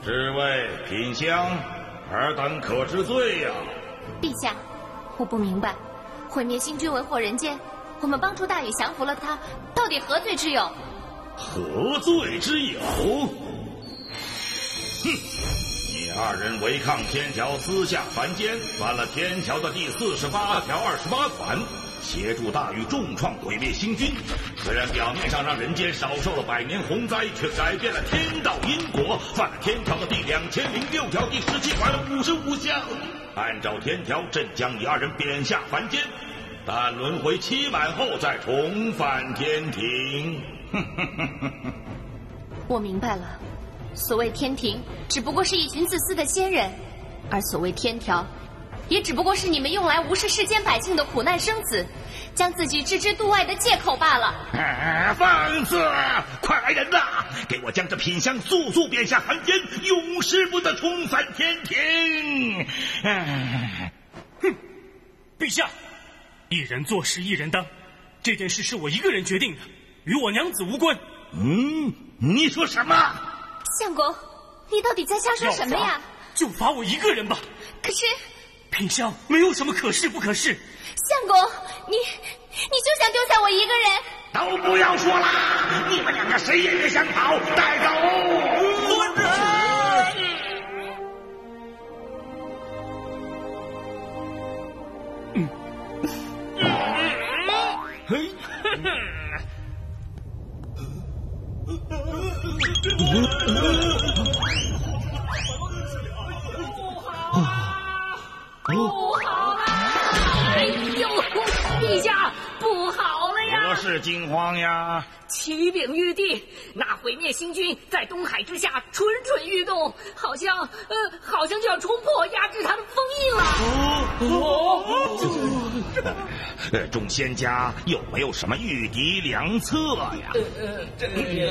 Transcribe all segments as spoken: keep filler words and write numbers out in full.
侍卫品香，尔等可知罪呀？ 陛下，我不明白，毁灭星君为祸人间，我们帮助大禹降服了他，到底何罪之有？ 何罪之有？哼！你二人违抗天条，私下凡间，犯了天条的第四十八条二十八款，协助大禹重创毁灭星君。虽然表面上让人间少受了百年洪灾，却改变了天道因果，犯了天条的第两千零六条第十七款五十五项。按照天条，朕将你二人贬下凡间，但轮回期满后再重返天庭。 我明白了，所谓天庭，只不过是一群自私的仙人，而所谓天条，也只不过是你们用来无视世间百姓的苦难生死，将自己置之度外的借口罢了。 啊、放肆！快来人呐，给我将这品香速速贬下凡间，永世不得重返天庭！啊、 哼！陛下，一人做事一人当，这件事是我一个人决定的，与我娘子无关。 嗯，你说什么？ 相公，你到底在瞎说什么呀？ 就罚我一个人吧。 可是品香没有什么可是不可是。 相公，你你就想丢下我一个人？ 都不要说了，你们两个谁也别想跑，带走！ 遵旨。嗯。嘿。 不好了！哎呦，陛下，不好了呀！ 何事惊慌呀？ 启禀玉帝，那毁灭星君在东海之下蠢蠢欲动，好像呃，好像就要冲破压制他的封印了。 哦哦呃，众仙家有没有什么御敌良策呀？ 呃，这个，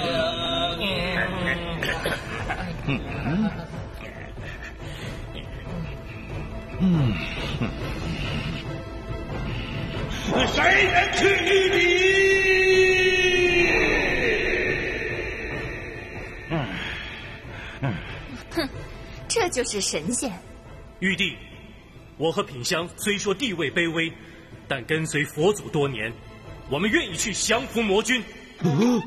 嗯嗯，谁人去御敌？嗯嗯，哼，这就是神仙。 玉帝，我和品香虽说地位卑微，但跟随佛祖多年，我们愿意去降服魔君。 嗯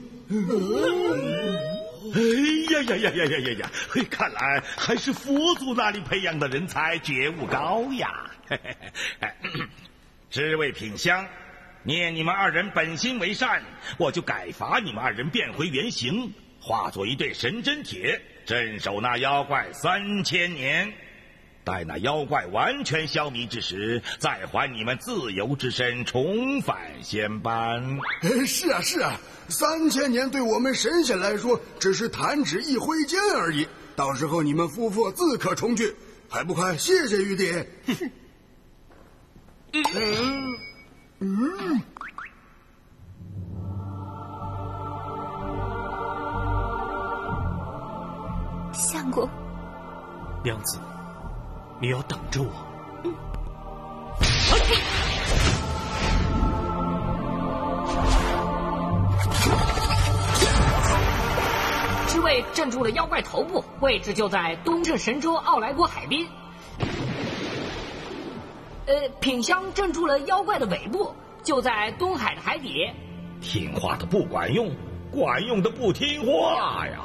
哎呀呀呀呀呀呀呀！看来还是佛祖那里培养的人才觉悟高呀。知位品香，念你们二人本心为善，我就改罚你们二人变回原形，化作一对神针铁，镇守那妖怪三千年。待那妖怪完全消弭之时，再还你们自由之身，重返仙班。 是啊是啊，三千年对我们神仙来说只是弹指一挥间而已，到时候你们夫妇自可重聚，还不快谢谢玉帝？嗯嗯。 相公， 娘子，你要等着我。 嗯。 知位镇住了妖怪头部，位置就在东镇神州奥莱国海滨。呃，品香镇住了妖怪的尾部，就在东海的海底。 听话的不管用，管用的不听话呀！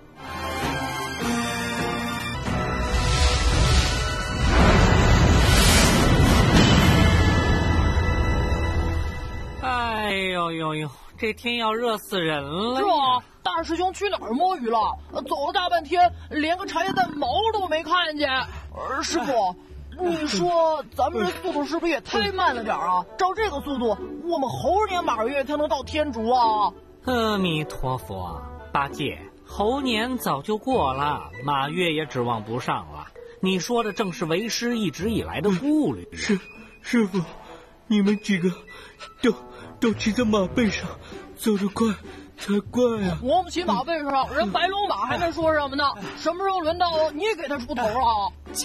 哎呦呦呦，这天要热死人了！ 是啊，大师兄去哪儿摸鱼了？走了大半天，连个茶叶蛋毛都没看见。呃、师傅，你说咱们这速度是不是也太慢了点啊？照这个速度，我们猴年马月才能到天竺啊！ 阿弥陀佛，八戒，猴年早就过了，马月也指望不上了。你说的正是为师一直以来的顾虑。 师师傅，你们几个都都骑在马背上，走得快才怪啊！ 我们骑马背上，人白龙马还没说什么呢，什么时候轮到你给他出头了？ 就是。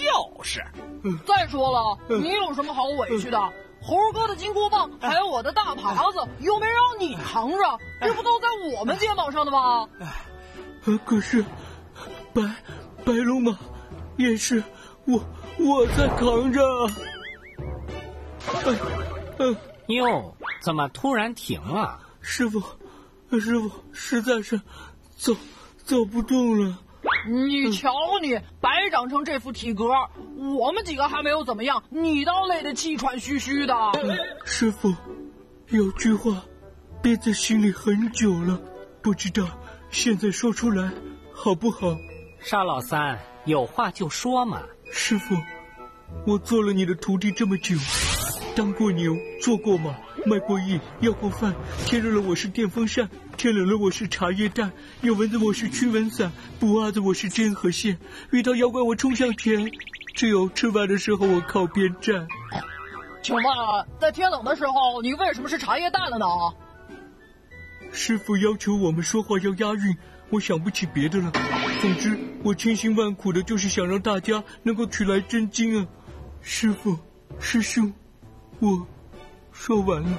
再说了，你有什么好委屈的？猴哥的金箍棒，还有我的大耙子，又没让你扛着，这不都在我们肩膀上的吗？ 可是，白白龙马也是我我在扛着。嗯嗯， 哟，怎么突然停了？ 师傅，师傅，实在是走走不动了。 你瞧你，白长成这副体格，我们几个还没有怎么样，你倒累得气喘吁吁的。 嗯、师傅，有句话憋在心里很久了，不知道现在说出来好不好？ 沙老三，有话就说嘛。 师傅，我做了你的徒弟这么久，当过牛，做过马，卖过艺，要过饭，天热了我是电风扇，天冷了我是茶叶蛋，有蚊子我是驱蚊伞，补袜子我是针和线，遇到妖怪我冲向前，只有吃饭的时候我靠边站。 请问，在天冷的时候，你为什么是茶叶蛋了呢？ 师傅要求我们说话要押韵，我想不起别的了。总之，我千辛万苦的就是想让大家能够取来真经啊！师傅，师兄，我说完了。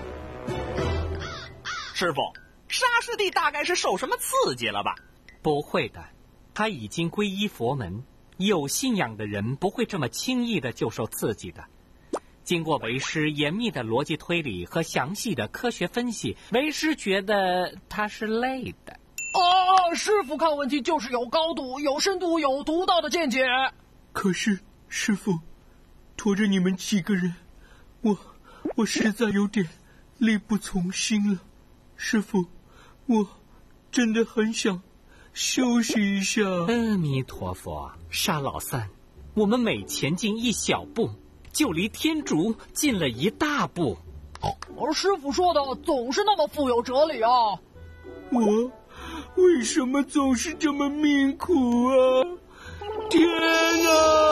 师傅，沙师弟大概是受什么刺激了吧？ 不会的，他已经皈依佛门，有信仰的人不会这么轻易的就受刺激的。经过为师严密的逻辑推理和详细的科学分析，为师觉得他是累的。 哦，师傅看问题就是有高度、有深度、有独到的见解。 可是，师傅，驮着你们几个人，我我实在有点力不从心了。师傅，我真的很想休息一下。 阿弥陀佛，沙老三，我们每前进一小步，就离天竺近了一大步。 而师傅说的总是那么富有哲理啊！ 我为什么总是这么命苦啊？天啊！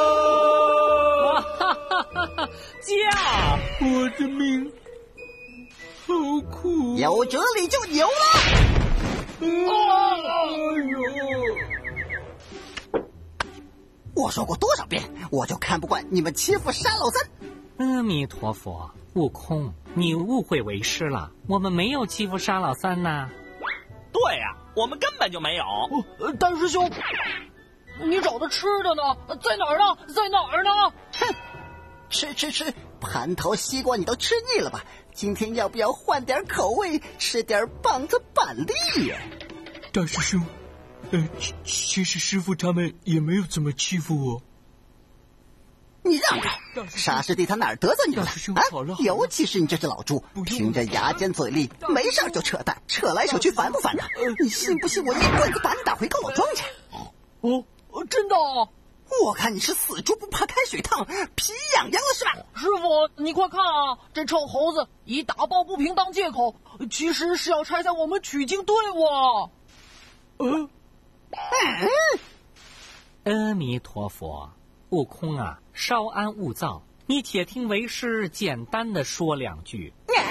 哈哈哈哈！驾！ 我的命好苦， 有哲理就牛了。 哎呦！ 我说过多少遍，我就看不惯你们欺负沙老三。 阿弥陀佛，悟空，你误会为师了，我们没有欺负沙老三呐。 对呀、啊，我们根本就没有。 呃，丹师兄，你找的吃的呢？在哪儿呢？在哪儿呢？ 哼，吃吃吃，蟠桃西瓜你都吃腻了吧？今天要不要换点口味，吃点棒子板栗呀？ 大师兄，呃，其实师傅他们也没有怎么欺负我。 你让开！沙师弟他哪儿得罪你了？ 大师兄， 啊， 好了， 尤其是你这只老猪，凭着牙尖嘴利，没事就扯淡，扯来扯去烦不烦的？你信不信我一棍子把你打回高老庄去？ 哦，真的？ 我看你是死猪不怕开水烫，皮痒痒了是吧？ 师傅，你快看啊，这臭猴子以打抱不平当借口，其实是要拆散我们取经队伍。 嗯， 阿弥陀佛，悟空啊，稍安勿躁，你且听为师简单的说两句。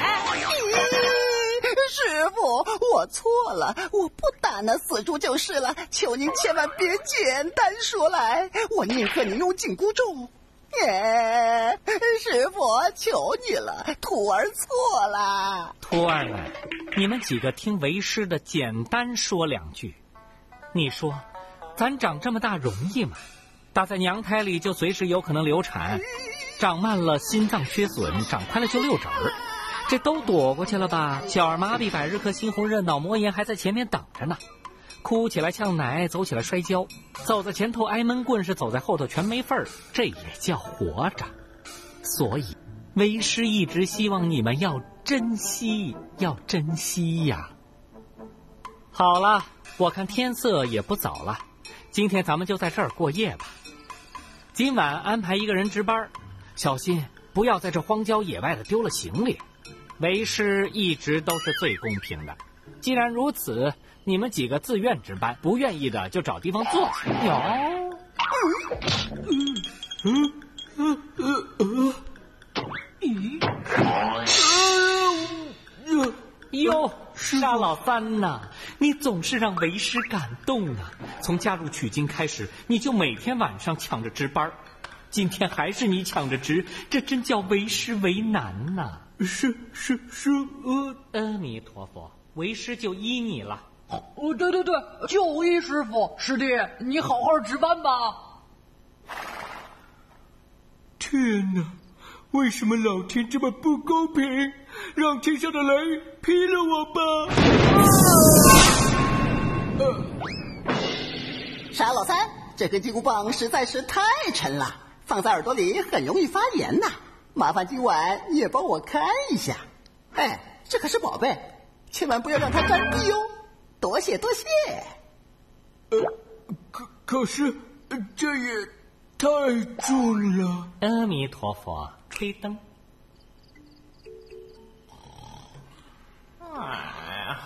师傅，我错了，我不打那死猪就是了，求您千万别简单说来，我宁可您用紧箍咒。耶，师傅，求你了，徒儿错了。 徒儿们，你们几个听为师的简单说两句。你说，咱长这么大容易吗？打在娘胎里就随时有可能流产，长慢了心脏缺损，长快了就六指儿。这都躲过去了吧？小儿麻痹、百日咳、猩红热、脑膜炎还在前面等着呢。哭起来呛奶，走起来摔跤，走在前头挨闷棍，是走在后头全没份儿，这也叫活着。所以，为师一直希望你们要珍惜，要珍惜呀。好了，我看天色也不早了，今天咱们就在这儿过夜吧。今晚安排一个人值班，小心不要在这荒郊野外的丢了行李。为师一直都是最公平的，既然如此，你们几个自愿值班，不愿意的就找地方坐下。有， 嗯嗯嗯嗯，咦， 哟，沙老三呐，你总是让为师感动啊！从加入取经开始，你就每天晚上抢着值班，今天还是你抢着值，这真叫为师为难呐、啊！ 是是是，呃， 阿弥陀佛，为师就依你了。 哦，对对对，就一师傅，师弟，你好好值班吧。 天哪，为什么老天这么不公平？让天上的雷劈了我吧！ 呃、沙老三，这根金箍棒实在是太沉了，放在耳朵里很容易发炎呐。麻烦今晚你也帮我看一下。哎，这可是宝贝，千万不要让它沾地哦。多谢多谢。 呃，可可是这也太重了。 阿弥陀佛，吹灯。 哎呀，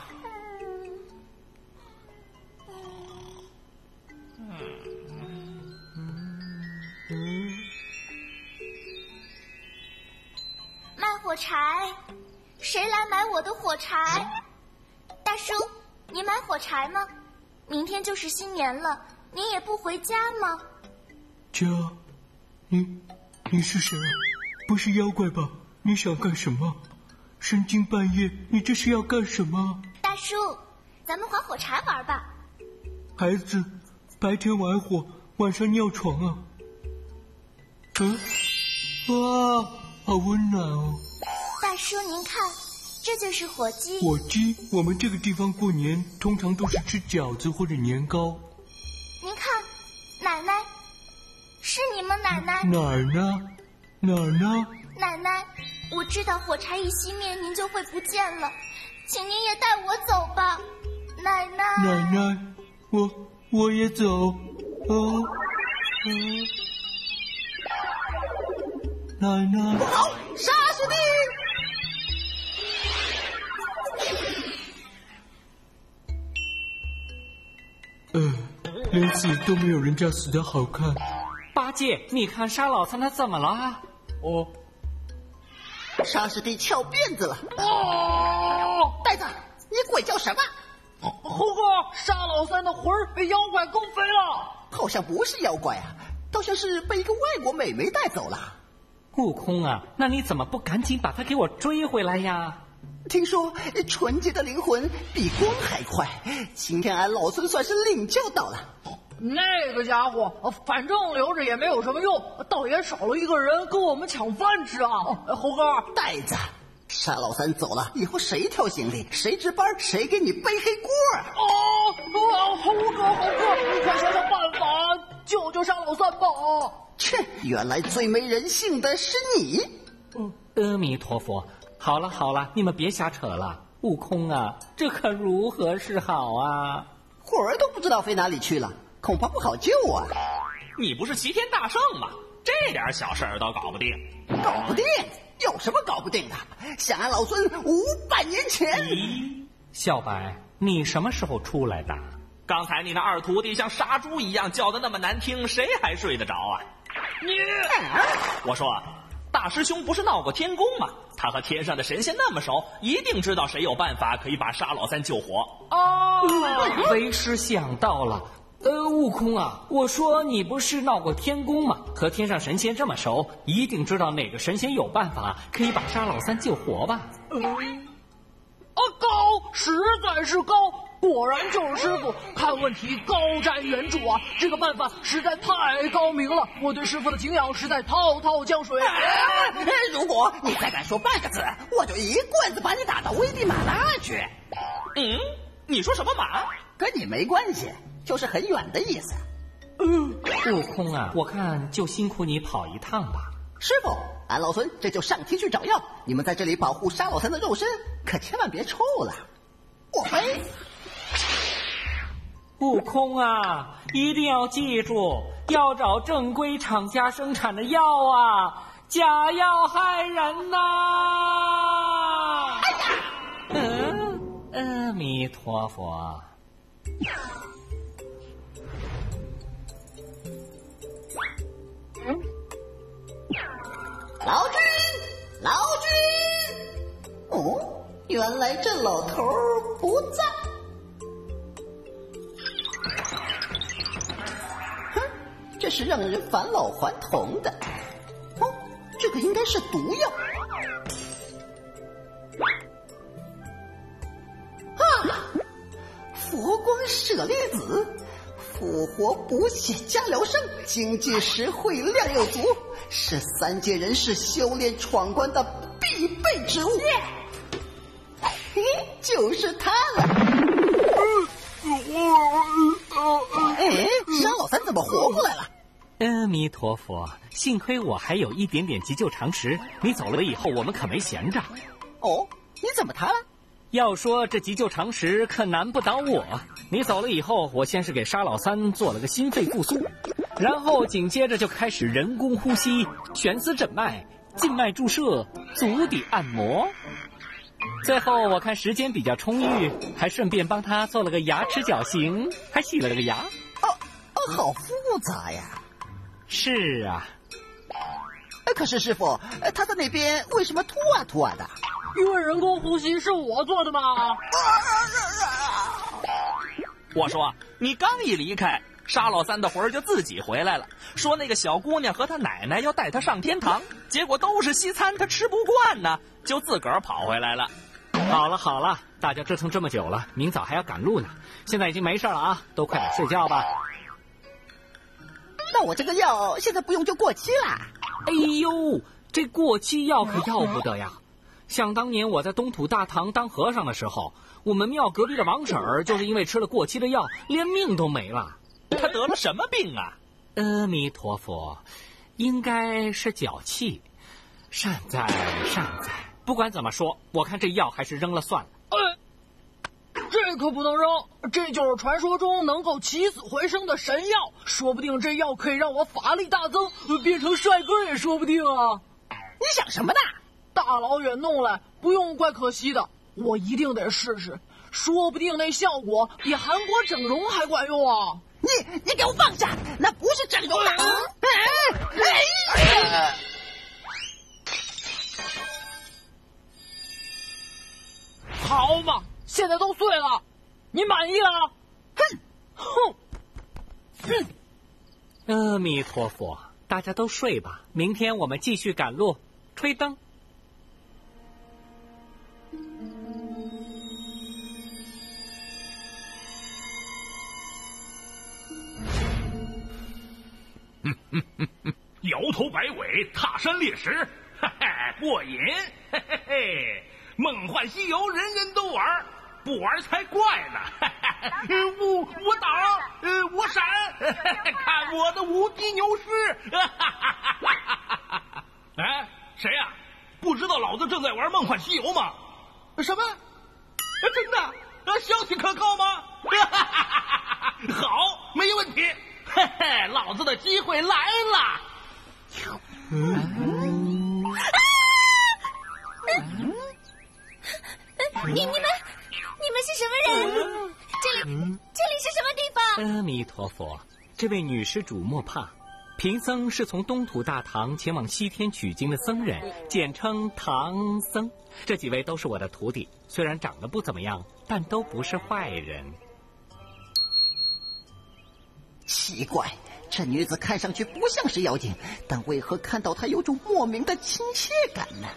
卖火柴，谁来买我的火柴？大叔，你买火柴吗？明天就是新年了，你也不回家吗？ 家，你你是谁啊？不是妖怪吧？你想干什么？深更半夜，你这是要干什么？ 大叔，咱们划火柴玩吧。 孩子，白天玩火，晚上尿床啊？嗯，哇，好温暖哦。 大叔，您看，这就是火鸡。 火鸡，我们这个地方过年通常都是吃饺子或者年糕。 您看，奶奶，是你吗？奶奶。 哪儿呢？哪儿呢？ 奶奶。我知道火柴一熄灭，您就会不见了，请您也带我走吧，奶奶。 奶奶，我我也走。哦，嗯，奶奶。 不好，杀死你！呃，连死都没有人家死的好看。 八戒，你看沙老三他怎么了？ 哦。 沙师弟翘辫子了！ 哦， 呆子，你鬼叫什么？ 猴哥，沙老三的魂儿被妖怪勾飞了。 好像不是妖怪啊，倒像是被一个外国美眉带走了。 悟空啊，那你怎么不赶紧把他给我追回来呀？ 听说纯洁的灵魂比光还快，今天俺老孙算是领教到了。 那个家伙，反正留着也没有什么用，倒也少了一个人跟我们抢饭吃啊！猴哥， 呆子，沙老三走了，以后谁挑行李，谁值班，谁给你背黑锅啊！ 哦，猴哥，猴哥，你快想想办法，救救沙老三吧！ 切，原来最没人性的是你！ 嗯，阿弥陀佛。好了好了，你们别瞎扯了。悟空啊，这可如何是好啊？ 魂儿都不知道飞哪里去了。恐怕不好救啊！ 你不是齐天大圣吗？这点小事儿都搞不定， 搞不定？有什么搞不定的？想俺老孙五百年前。 咦，小白，你什么时候出来的？ 刚才你那二徒弟像杀猪一样叫得那么难听，谁还睡得着啊？ 你， 我说，大师兄不是闹过天宫吗？他和天上的神仙那么熟，一定知道谁有办法可以把沙老三救活。 哦，为师想到了。呃，悟空啊，我说你不是闹过天宫吗？和天上神仙这么熟，一定知道哪个神仙有办法可以把沙老三救活吧？ 呃，啊，高，实在是高，果然就是师傅，看问题高瞻远瞩啊！这个办法实在太高明了，我对师傅的敬仰实在滔滔江水。 哎，如果你再敢说半个字，我就一棍子把你打到危地马拉去。 嗯，你说什么马？ 跟你没关系。就是很远的意思。 嗯，悟空啊，我看就辛苦你跑一趟吧。 师傅，俺老孙这就上天去找药，你们在这里保护沙老三的肉身，可千万别臭了。我飞。 悟空啊，一定要记住，要找正规厂家生产的药啊，假药害人呐！ 哎呀， 嗯，阿弥陀佛。 老君，老君！哦，原来这老头不在。哼，这是让人返老还童的。哦，这个应该是毒药。啊，佛舍利子，复活补血加疗伤，经济实惠量又足，是三界人士修炼闯关的必备之物。嘿，就是它了。哎，沙老三怎么活过来了？ 阿弥陀佛，幸亏我还有一点点急救常识，你走了以后我们可没闲着。 哦，你怎么谈了？ 要说这急救常识可难不倒我。你走了以后，我先是给沙老三做了个心肺复苏，然后紧接着就开始人工呼吸、悬丝诊脉、静脉注射、足底按摩。最后我看时间比较充裕，还顺便帮他做了个牙齿矫形，还洗了个牙。 哦哦，好复杂呀。 是啊。 可是师傅，他在那边为什么吐啊吐啊的？ 因为人工呼吸是我做的嘛。 我说，你刚一离开，沙老三的魂儿就自己回来了，说那个小姑娘和她奶奶要带她上天堂，结果都是西餐，她吃不惯呢，就自个儿跑回来了。 好了好了，大家折腾这么久了，明早还要赶路呢，现在已经没事了啊，都快点睡觉吧。 那我这个药现在不用就过期了。 哎呦，这过期药可要不得呀！想当年我在东土大唐当和尚的时候，我们庙隔壁的王婶儿就是因为吃了过期的药，连命都没了。 她得了什么病啊？ 阿弥陀佛，应该是脚气。善哉善哉，不管怎么说，我看这药还是扔了算了。 呃，这可不能扔，这就是传说中能够起死回生的神药，说不定这药可以让我法力大增，变成帅哥也说不定啊！ 你想什么呢？ 大老远弄来，不用怪可惜的，我一定得试试，说不定那效果比韩国整容还管用啊！ 你你给我放下，那不是整容的。 好嘛，现在都碎了，你满意了？哼， 哼， 哼！阿弥陀佛，大家都睡吧，明天我们继续赶路，吹灯。 摇头摆尾，踏山猎石，嘿嘿，过瘾！嘿嘿嘿，梦幻西游人人都玩，不玩才怪呢！嘿嘿，我我挡，呃，我闪，嘿嘿，看我的无敌牛狮！哎，谁呀、啊？不知道老子正在玩梦幻西游吗？什么？真的？呃，消息可靠吗？好，没问题。嘿嘿，老子的机会来了！ 嗯你你们你们是什么人？这里这里是什么地方？ 阿弥陀佛，这位女施主莫怕，贫僧是从东土大唐前往西天取经的僧人，简称唐僧。这几位都是我的徒弟，虽然长得不怎么样，但都不是坏人。 奇怪，这女子看上去不像是妖精，但为何看到她有种莫名的亲切感呢？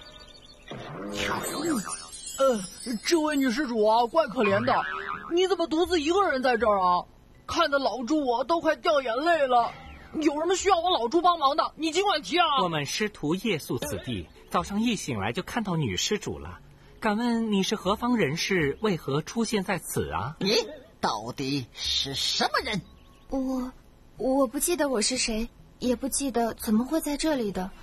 呃，这位女施主啊，怪可怜的，你怎么独自一个人在这儿啊？看得老猪我都快掉眼泪了。有什么需要我老猪帮忙的，你尽管提啊。 我们师徒夜宿此地，早上一醒来就看到女施主了。敢问你是何方人士，为何出现在此啊？ 你到底是什么人？ 我我不记得我是谁，也不记得怎么会在这里的。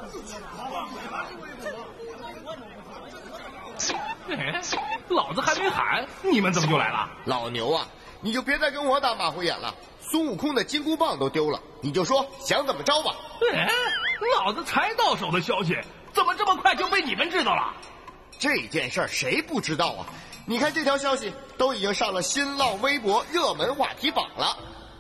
哎，老子还没喊，你们怎么就来了？ 老牛啊，你就别再跟我打马虎眼了。孙悟空的金箍棒都丢了，你就说想怎么着吧。 哎，老子才到手的消息，怎么这么快就被你们知道了？ 这件事儿谁不知道啊？你看这条消息都已经上了新浪微博热门话题榜了。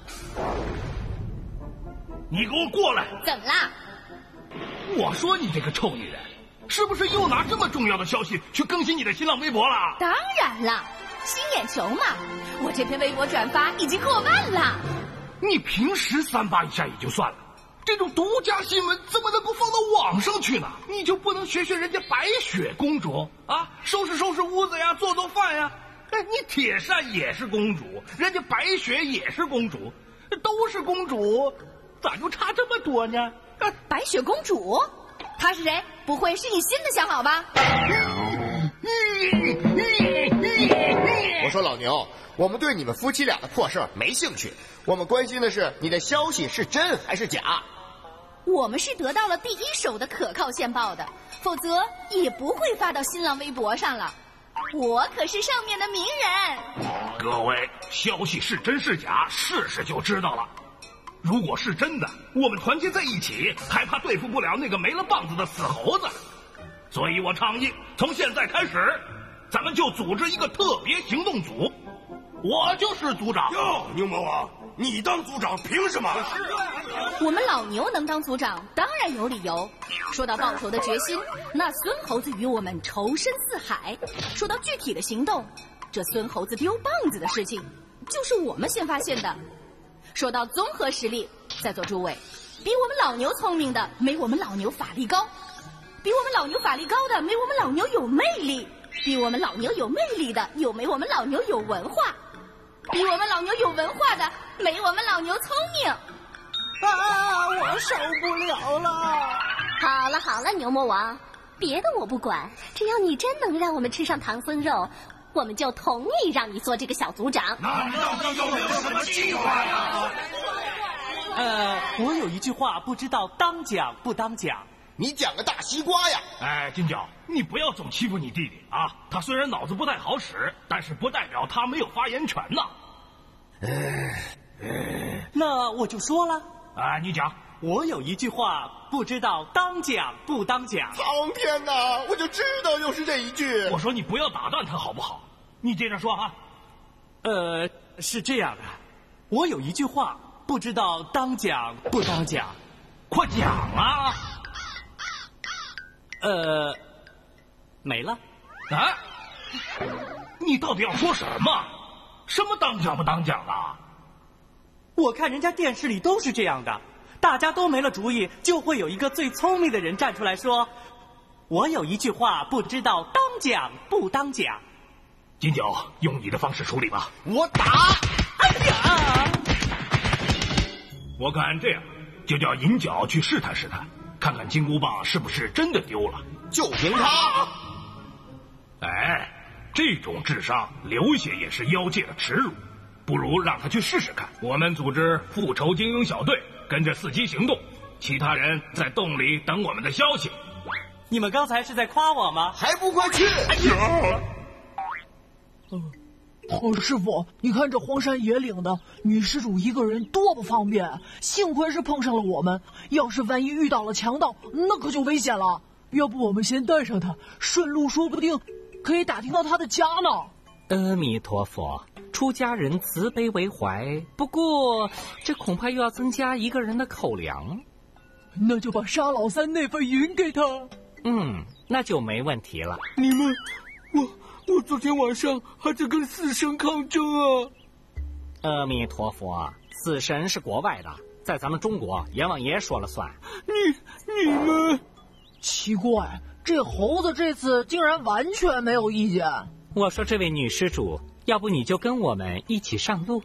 你给我过来！ 怎么啦？ 我说你这个臭女人，是不是又拿这么重要的消息去更新你的新浪微博了？ 当然了，吸眼球嘛！我这篇微博转发已经过万了。 你平时三八一下也就算了，这种独家新闻怎么能够放到网上去呢？你就不能学学人家白雪公主啊，收拾收拾屋子呀，做做饭呀？ 你铁扇也是公主，人家白雪也是公主，都是公主，咋就差这么多呢？ 白雪公主，她是谁？不会是你新的相好吧？ 我说老牛，我们对你们夫妻俩的破事儿没兴趣，我们关心的是你的消息是真还是假。 我们是得到了第一手的可靠线报的，否则也不会发到新浪微博上了。我可是上面的名人。 各位，消息是真是假，试试就知道了。如果是真的，我们团结在一起，还怕对付不了那个没了棒子的死猴子？所以我倡议，从现在开始，咱们就组织一个特别行动组，我就是组长。 哟，牛魔王，你当组长凭什么？ 我们老牛能当组长，当然有理由。说到报仇的决心，那孙猴子与我们仇深似海；说到具体的行动，这孙猴子丢棒子的事情，就是我们先发现的。说到综合实力，在座诸位，比我们老牛聪明的没我们老牛法力高，比我们老牛法力高的没我们老牛有魅力，比我们老牛有魅力的有没我们老牛有文化，比我们老牛有文化的没我们老牛聪明。 啊，我受不了了！ 好了好了，牛魔王，别的我不管，只要你真能让我们吃上唐僧肉，我们就同意让你做这个小组长。 那那有没有什么计划呀？ 呃，我有一句话，不知道当讲不当讲。 你讲个大西瓜呀！ 哎，金角，你不要总欺负你弟弟啊！他虽然脑子不太好使，但是不代表他没有发言权呐。 那我就说了啊，你讲。 我有一句话，不知道当讲不当讲。 苍天哪！我就知道又是这一句。 我说你不要打断他好不好？你接着说哈。 呃，是这样的，我有一句话，不知道当讲不当讲。 快讲啊！ 呃，没了。 啊？你到底要说什么？什么当讲不当讲啊？ 我看人家电视里都是这样的，大家都没了主意，就会有一个最聪明的人站出来说：“我有一句话，不知道当讲不当讲。” 金角，用你的方式处理吧。 我打！ 哎呀！ 我看这样，就叫银角去试探试探，看看金箍棒是不是真的丢了。 就凭他！ 哎，这种智商，留下也是妖界的耻辱。不如让他去试试看。我们组织复仇精英小队，跟着伺机行动，其他人在洞里等我们的消息。 你们刚才是在夸我吗？ 还不快去！哎呀！哦，师傅，你看这荒山野岭的，女施主一个人多不方便。幸亏是碰上了我们，要是万一遇到了强盗，那可就危险了。要不我们先带上他，顺路说不定可以打听到他的家呢。 阿弥陀佛，出家人慈悲为怀，不过这恐怕又要增加一个人的口粮。 那就把沙老三那份银给他。 嗯，那就没问题了。 你们，我我昨天晚上还在跟死神抗争啊！ 阿弥陀佛，死神是国外的，在咱们中国阎王爷说了算。 你你们， 奇怪，这猴子这次竟然完全没有意见。 我说这位女施主，要不你就跟我们一起上路。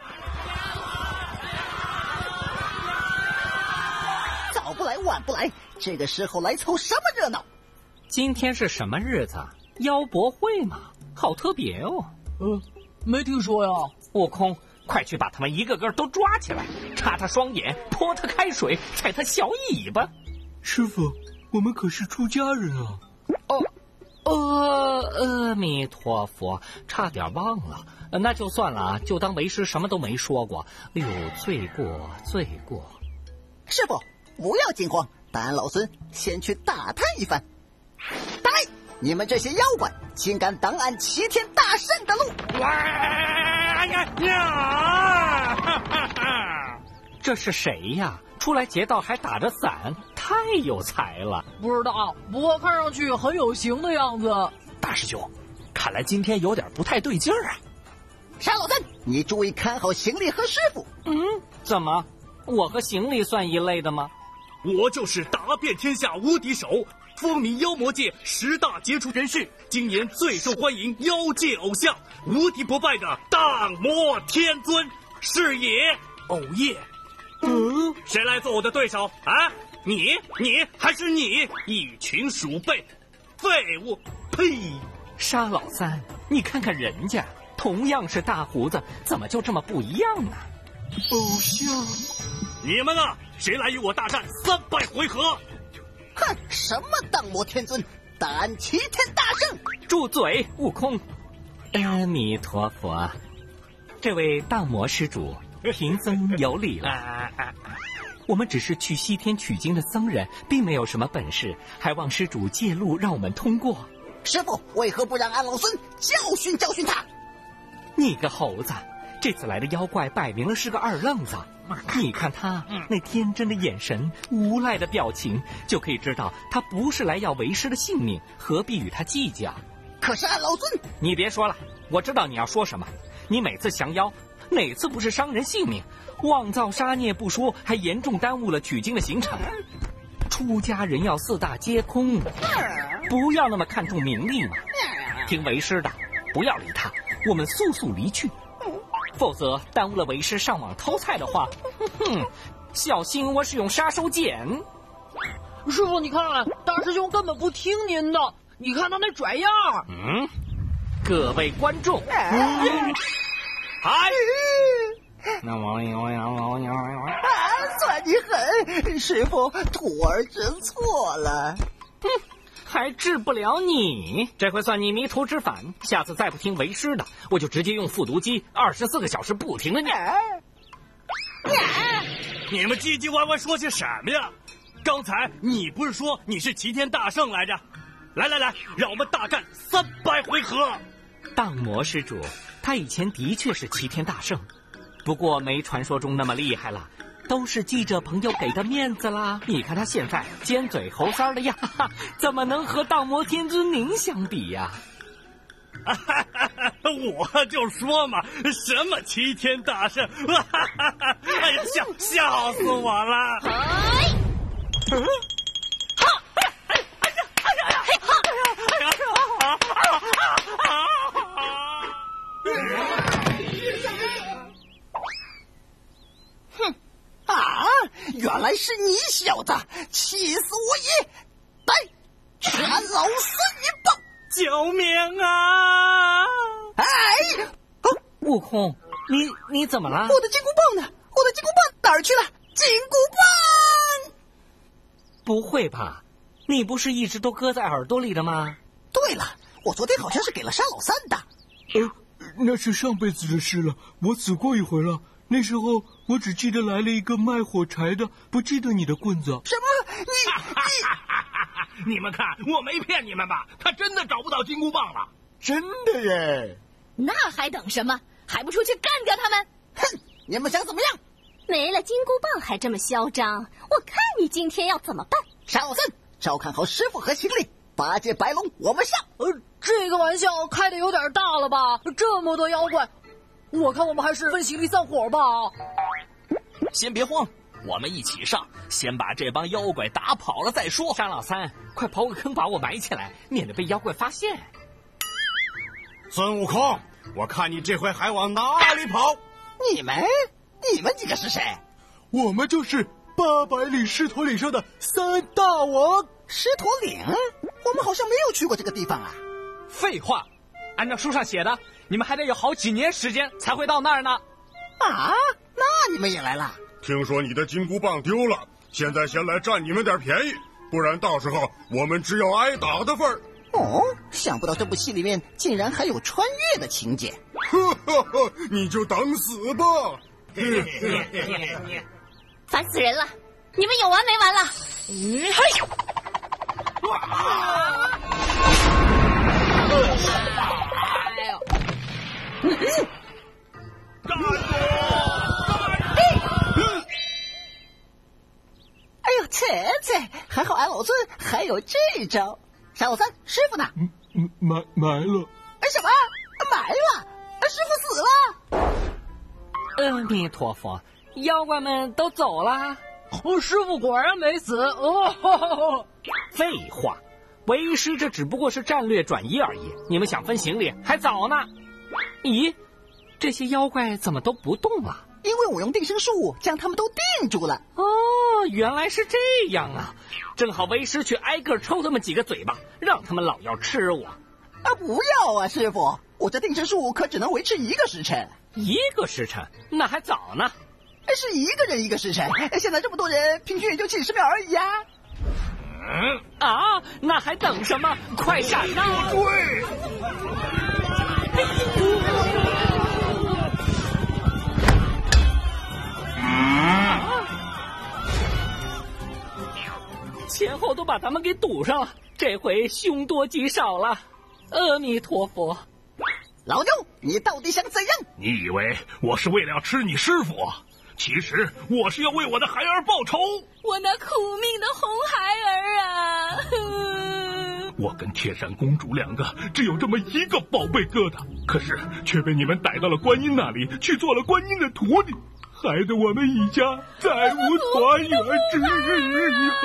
早不来晚不来，这个时候来凑什么热闹？ 今天是什么日子？妖博会吗？好特别哦。 呃，没听说呀。 悟空，快去把他们一个个都抓起来，插他双眼，泼他开水，踩他小尾巴。 师傅，我们可是出家人啊。 哦。呃，阿弥陀佛，差点忘了，那就算了，就当为师什么都没说过。哎呦，罪过，罪过。 师傅，不要惊慌，咱老孙先去打探一番。来，你们这些妖怪，竟敢挡俺齐天大圣的路！ 哎呀呀！这是谁呀？出来劫道还打着伞，太有才了。 不知道，不过看上去很有型的样子。 大师兄，看来今天有点不太对劲儿啊。 沙老三，你注意看好行李和师傅。 嗯，怎么？我和行李算一类的吗？ 我就是打遍天下无敌手， 风靡妖魔界十大杰出人士，今年最受欢迎妖界偶像，无敌不败的荡魔天尊，是也。哦耶！嗯，谁来做我的对手啊？你、你还是你？一群鼠辈，废物！呸！ 沙老三，你看看人家，同样是大胡子，怎么就这么不一样呢？ 偶像， 你们啊，谁来与我大战三百回合？ 哼，什么荡魔天尊，胆齐天大圣！ 住嘴，悟空！阿弥陀佛，这位荡魔施主，贫僧有礼了。啊啊啊我们只是去西天取经的僧人，并没有什么本事，还望施主借路让我们通过。 师傅，为何不让俺老孙教训教训他？ 你个猴子，这次来的妖怪摆明了是个二愣子。你看他那天真的眼神，无赖的表情，就可以知道他不是来要为师的性命，何必与他计较？ 可是俺老孙…… 你别说了，我知道你要说什么。你每次降妖，哪次不是伤人性命？妄造杀孽不说，还严重耽误了取经的行程。出家人要四大皆空，不要那么看重名利嘛。听为师的，不要理他，我们速速离去，否则耽误了为师上网偷菜的话，哼，小心我使用杀手锏。 师傅，你看，大师兄根本不听您的，你看他那拽样。 嗯，各位观众， 哎， 嗨。 那我啊，算你狠，师傅，徒儿知错了。 哼，还治不了你，这回算你迷途知返。下次再不听为师的，我就直接用复读机，二十四个小时不停的念。 你们唧唧歪歪说些什么呀？刚才你不是说你是齐天大圣来着？来来来，让我们大战三百回合。 荡魔施主，他以前的确是齐天大圣。不过没传说中那么厉害了，都是记者朋友给的面子啦。你看他现在尖嘴猴腮的样，哈哈，怎么能和荡魔天尊您相比呀？ 我就说嘛，什么齐天大圣，哎呀，笑笑死我了！哎，嗯哼！啊！原来是你小子，气死我也！来，吃俺老孙一棒！ 救命啊！ 哎！ 哦，悟空，你你怎么了？ 我的金箍棒呢？我的金箍棒哪儿去了？金箍棒！ 不会吧？你不是一直都搁在耳朵里的吗？ 对了，我昨天好像是给了沙老三的。 呃，那是上辈子的事了，我死过一回了。那时候我只记得来了一个卖火柴的，不记得你的棍子。 什么？ 你你们看，我没骗你们吧？他真的找不到金箍棒了， 真的耶！ 那还等什么？还不出去干掉他们！ 哼！你们想怎么样？ 没了金箍棒还这么嚣张，我看你今天要怎么办？ 沙老三，照看好师傅和行李，八戒白龙我们上。 呃，这个玩笑开的有点大了吧？这么多妖怪。我看我们还是分行李散伙吧。 先别慌，我们一起上，先把这帮妖怪打跑了再说。 沙老三，快刨个坑把我埋起来，免得被妖怪发现。 孙悟空，我看你这回还往哪里跑？ 你们，你们几个是谁？ 我们就是八百里狮驼岭上的三大王。 狮驼岭？我们好像没有去过这个地方啊。 废话，按照书上写的，你们还得有好几年时间才会到那儿呢。 啊，那你们也来了？ 听说你的金箍棒丢了，现在先来占你们点便宜，不然到时候我们只有挨打的份儿。 哦，想不到这部戏里面竟然还有穿越的情节。 呵呵呵，你就等死吧！ 烦死人了！你们有完没完了？嗯，嘿！ 哎呦！ 干住！ 哎呦，切切，还好俺老孙还有这招。沙老三，师傅呢？ 嗯嗯，埋埋了。 哎，什么？埋了？师傅死了？ 阿弥陀佛，妖怪们都走了。 哦，师傅果然没死。哦，呵呵废话， 为师这只不过是战略转移而已，你们想分行李还早呢。咦，这些妖怪怎么都不动了？ 因为我用定身术将他们都定住了。 哦，原来是这样啊！正好为师去挨个抽他们几个嘴巴，让他们老要吃我。 啊，不要啊，师傅！我这定身术可只能维持一个时辰。 一个时辰？那还早呢。 是一个人一个时辰，现在这么多人，平均也就几十秒而已啊。 嗯啊，那还等什么？快闪啊！ 对。 前后都把他们给堵上了，这回凶多吉少了。阿弥陀佛。 老牛，你到底想怎样？ 你以为我是为了吃你师傅？其实我是要为我的孩儿报仇。 我那苦命的红孩儿啊！ 我跟铁扇公主两个只有这么一个宝贝疙瘩，可是却被你们逮到了观音那里去做了观音的徒弟，害得我们一家再无团圆之日啊！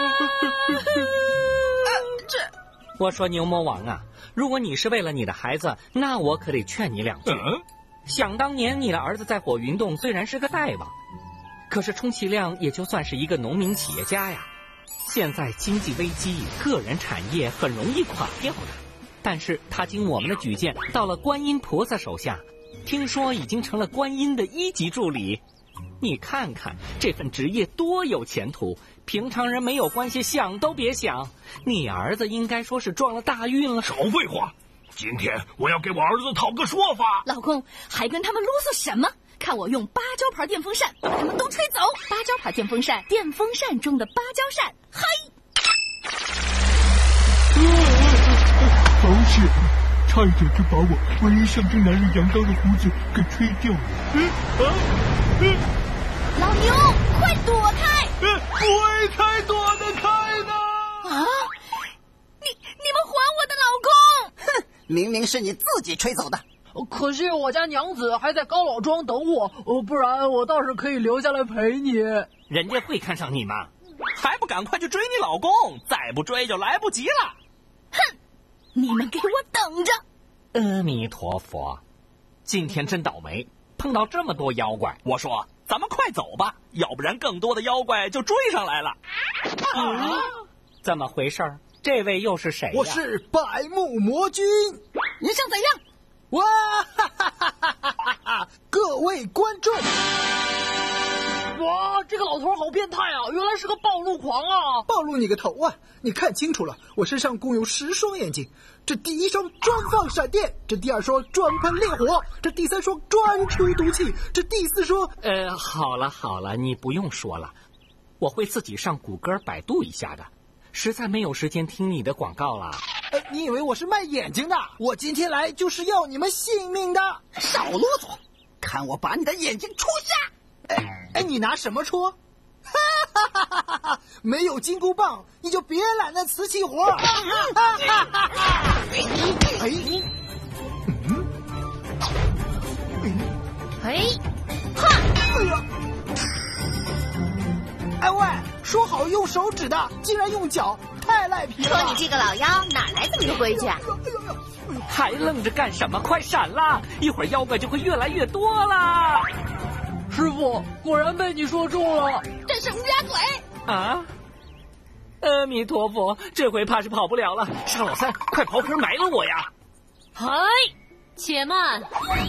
这， 我说牛魔王啊，如果你是为了你的孩子，那我可得劝你两句。 嗯、 想当年你的儿子在火云洞虽然是个大王，可是充其量也就算是一个农民企业家呀。现在经济危机，个人产业很容易垮掉的。但是他经我们的举荐，到了观音菩萨手下，听说已经成了观音的一级助理。你看看这份职业多有前途，平常人没有关系想都别想。你儿子应该说是撞了大运了。 少废话！今天我要给我儿子讨个说法。 老公，还跟他们啰嗦什么？看我用芭蕉牌电风扇把他们都吹走！芭蕉牌电风扇，电风扇中的芭蕉扇，嘿！ 好险！差一点就把我唯一象征男人阳刚的胡子给吹掉了。嗯啊嗯！老牛，快躲开！ 嗯，不会太躲得开呢！ 啊！你你们还我的老公！ 哼，明明是你自己吹走的。 可惜我家娘子还在高老庄等我，不然我倒是可以留下来陪你。 人家会看上你吗？还不赶快去追你老公，再不追就来不及了。 哼，你们给我等着！ 阿弥陀佛，今天真倒霉，碰到这么多妖怪。 我说咱们快走吧，要不然更多的妖怪就追上来了。 啊，怎么回事？这位又是谁呀？ 我是百目魔君。 你想怎样？ 哇哈哈哈哈哈哈！各位观众， 哇，这个老头好变态啊！原来是个暴露狂啊！ 暴露你个头啊！你看清楚了，我身上共有十双眼睛。这第一双专放闪电，这第二双专喷烈火，这第三双专出毒气，这第四双…… 呃，好了好了，你不用说了，我会自己上谷歌百度一下的。实在没有时间听你的广告了。 呃，你以为我是卖眼睛的？我今天来就是要你们性命的！ 少啰嗦，看我把你的眼睛戳瞎！ 哎哎，你拿什么戳？哈哈哈哈哈！没有金箍棒，你就别揽那瓷器活。哈哈哈哈哈！哎， 嗯，哎，哈！ 哎呀！哎喂，说好用手指的，竟然用脚，太赖皮了！ 说你这个老妖哪来这么多规矩啊？ 还愣着干什么？快闪啦！一会儿妖怪就会越来越多啦！ 师傅，果然被你说中了， 真是乌鸦嘴！ 啊！阿弥陀佛，这回怕是跑不了了。沙老三，快刨坑埋了我呀！ 嗨，且慢！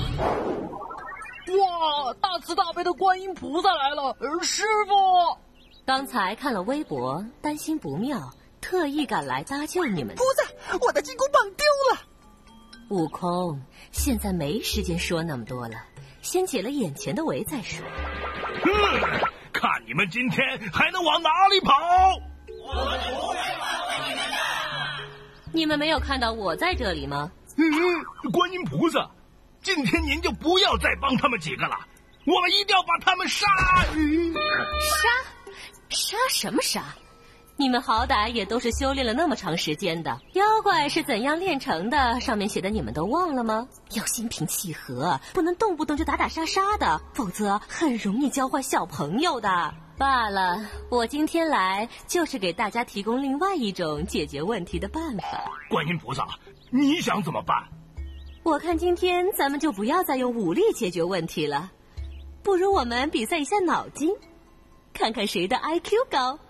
哇，大慈大悲的观音菩萨来了！呃、师傅， 刚才看了微博，担心不妙，特意赶来搭救你们。 菩萨，我的金箍棒丢了！ 悟空，现在没时间说那么多了，先解了眼前的围再说。 嗯，看你们今天还能往哪里跑！我们不会放过你们的。 你们没有看到我在这里吗？ 嗯，观音菩萨，今天您就不要再帮他们几个了，我们一定要把他们杀！ 杀？杀什么杀？ 你们好歹也都是修炼了那么长时间的，妖怪是怎样炼成的？上面写的你们都忘了吗？要心平气和，不能动不动就打打杀杀的，否则很容易教坏小朋友的。罢了，我今天来就是给大家提供另外一种解决问题的办法。 观音菩萨，你想怎么办？ 我看今天咱们就不要再用武力解决问题了，不如我们比赛一下脑筋，看看谁的 I Q 高。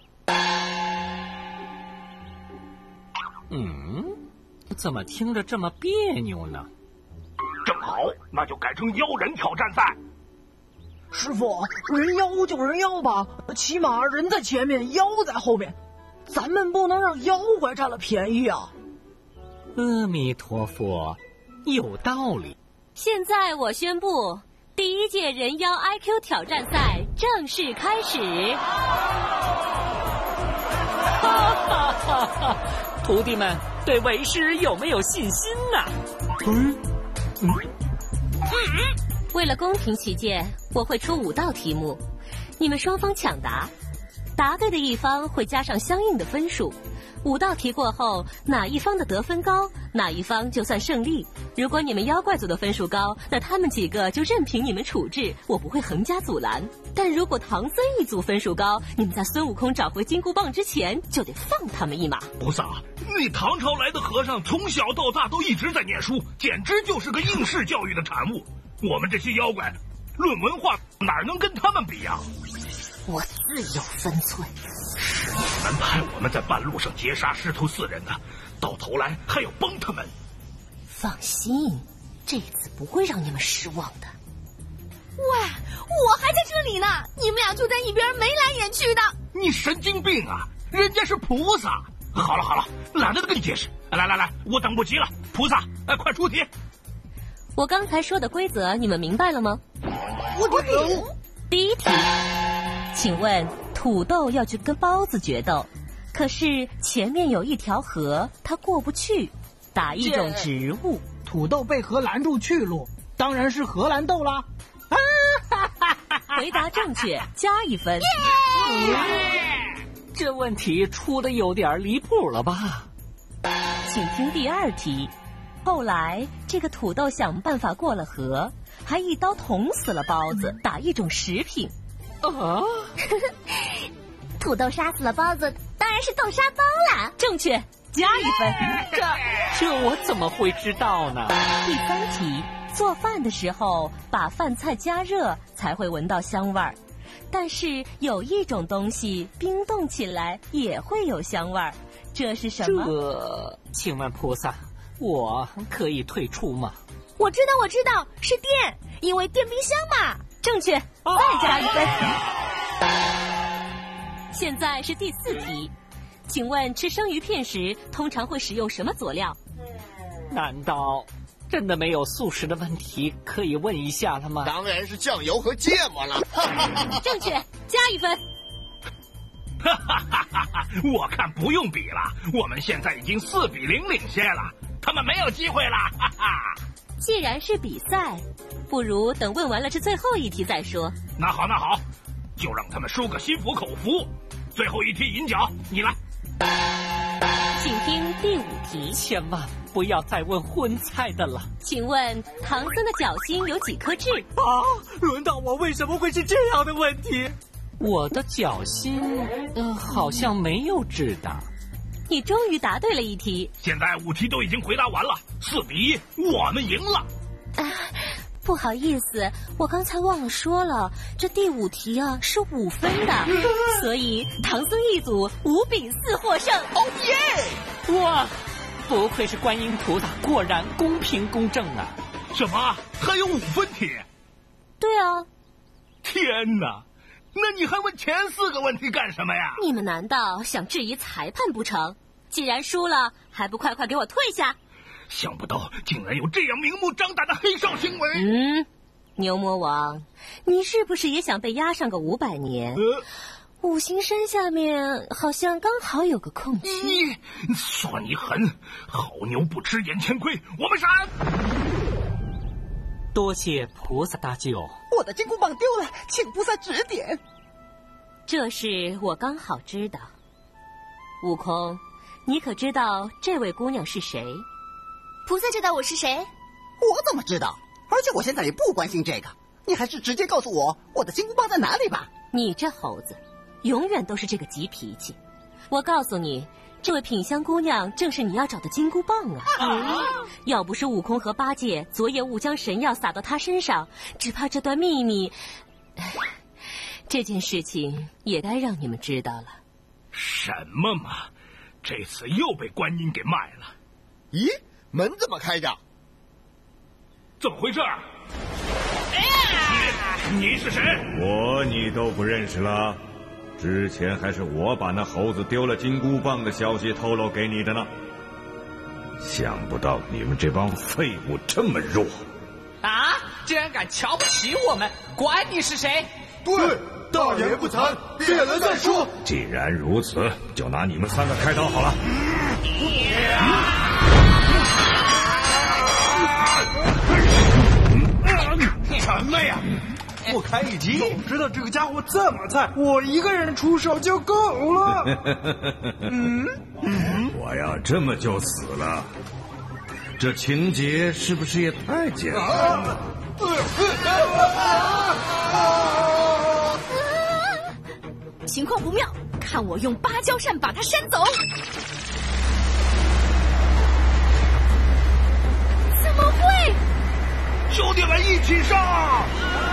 嗯，怎么听着这么别扭呢？ 正好，那就改成妖人挑战赛。 师傅，人妖就人妖吧，起码人在前面，妖在后面，咱们不能让妖怪占了便宜啊！ 阿弥陀佛，有道理。 现在我宣布，第一届人妖 I Q 挑战赛正式开始。 哈哈哈哈！徒弟们对为师有没有信心呢？ 嗯嗯。 为了公平起见，我会出五道题目，你们双方抢答，答对的一方会加上相应的分数。五道题过后，哪一方的得分高，哪一方就算胜利。如果你们妖怪组的分数高，那他们几个就任凭你们处置，我不会横加阻拦。但如果唐僧一族分数高，你们在孙悟空找回金箍棒之前，就得放他们一马。 菩萨，那唐朝来的和尚从小到大都一直在念书，简直就是个应试教育的产物。我们这些妖怪，论文化哪能跟他们比呀、啊？ 我自有分寸。 你们派我们在半路上截杀师徒四人的，到头来还要帮他们。 放心，这次不会让你们失望的。 喂，我还在这里呢，你们俩就在一边眉来眼去的。 你神经病啊！人家是菩萨。好了好了，懒得跟你解释。来来来，我等不及了，菩萨，哎，快出题。 我刚才说的规则你们明白了吗？ 我不懂。 第一题，请问土豆要去跟包子决斗，可是前面有一条河，它过不去，打一种植物。 土豆被河拦住去路，当然是荷兰豆啦。 回答正确，加一分。 这问题出的有点离谱了吧？ 请听第二题。后来这个土豆想办法过了河，还一刀捅死了包子，打一种食品。 啊！ 土豆杀死了包子，当然是豆沙包啦。 正确，加一分。 这这我怎么会知道呢？ 第三题，做饭的时候把饭菜加热才会闻到香味儿，但是有一种东西冰冻起来也会有香味儿，这是什么？ 这，请问菩萨，我可以退出吗？ 我知道，我知道，是电，因为电冰箱嘛。 正确，再加一分。现在是第四题，请问吃生鱼片时通常会使用什么佐料？ 难道真的没有素食的问题可以问一下了吗？ 当然是酱油和芥末了。 正确，加一分。 哈哈哈哈哈！我看不用比了，我们现在已经四比零领先了，他们没有机会了。哈哈。 既然是比赛，不如等问完了这最后一题再说。 那好，那好，就让他们输个心服口服。最后一题银角，你来。 请听第五题， 千万不要再问荤菜的了。 请问唐僧的脚心有几颗痣？ 啊！轮到我，为什么会是这样的问题？ 我的脚心，呃，好像没有痣的。 你终于答对了一题。 现在五题都已经回答完了，四比一，我们赢了。 啊，不好意思，我刚才忘了说了，这第五题啊是五分的，所以唐僧一组五比四获胜。 哦耶！ 哇，不愧是观音菩萨，果然公平公正啊！ 什么？还有五分题？ 对啊。 天哪！那你还问前四个问题干什么呀？ 你们难道想质疑裁判不成？既然输了，还不快快给我退下！ 想不到竟然有这样明目张胆的黑哨行为！ 嗯，牛魔王，你是不是也想被压上个五百年？呃、五行山下面好像刚好有个空区。 你算你狠！好牛不吃眼前亏，我们闪！ 多谢菩萨大救。 我的金箍棒丢了，请菩萨指点。 这事我刚好知道， 悟空，你可知道这位姑娘是谁？ 菩萨知道我是谁？ 我怎么知道？而且我现在也不关心这个，你还是直接告诉我我的金箍棒在哪里吧。 你这猴子，永远都是这个急脾气。我告诉你，这位品香姑娘正是你要找的金箍棒啊！啊要不是悟空和八戒昨夜误将神药撒到她身上，只怕这段秘密，这件事情也该让你们知道了。 什么嘛！这次又被观音给卖了。 咦，门怎么开着？ 怎么回事？你你是谁？ 我你都不认识了？之前还是我把那猴子丢了金箍棒的消息透露给你的呢。想不到你们这帮废物这么弱啊！竟然敢瞧不起我们，管你是谁？ 对，大言不惭，变了再说。 既然如此，就拿你们三个开刀好了。 什么呀？不开一击！早知道这个家伙这么菜，我一个人出手就够了。 嗯嗯，我要这么就死了，这情节是不是也太简单了？ 情况不妙，看我用芭蕉扇把他扇走！怎么会？ 兄弟们一起上！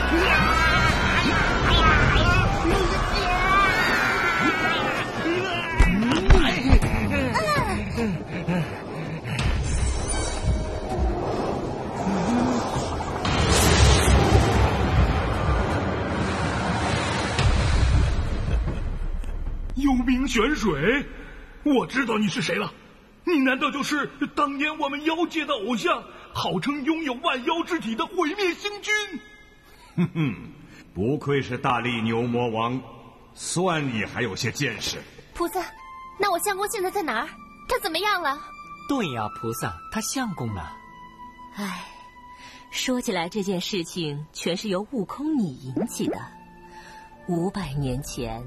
幽冥玄水，我知道你是谁了。你难道就是当年我们妖界的偶像，号称拥有万妖之体的毁灭星君？ 哼哼，不愧是大力牛魔王，算你还有些见识。 菩萨，那我相公现在在哪儿？他怎么样了？ 对呀，菩萨，他相公呢？ 唉，说起来这件事情全是由悟空你引起的。五百年前，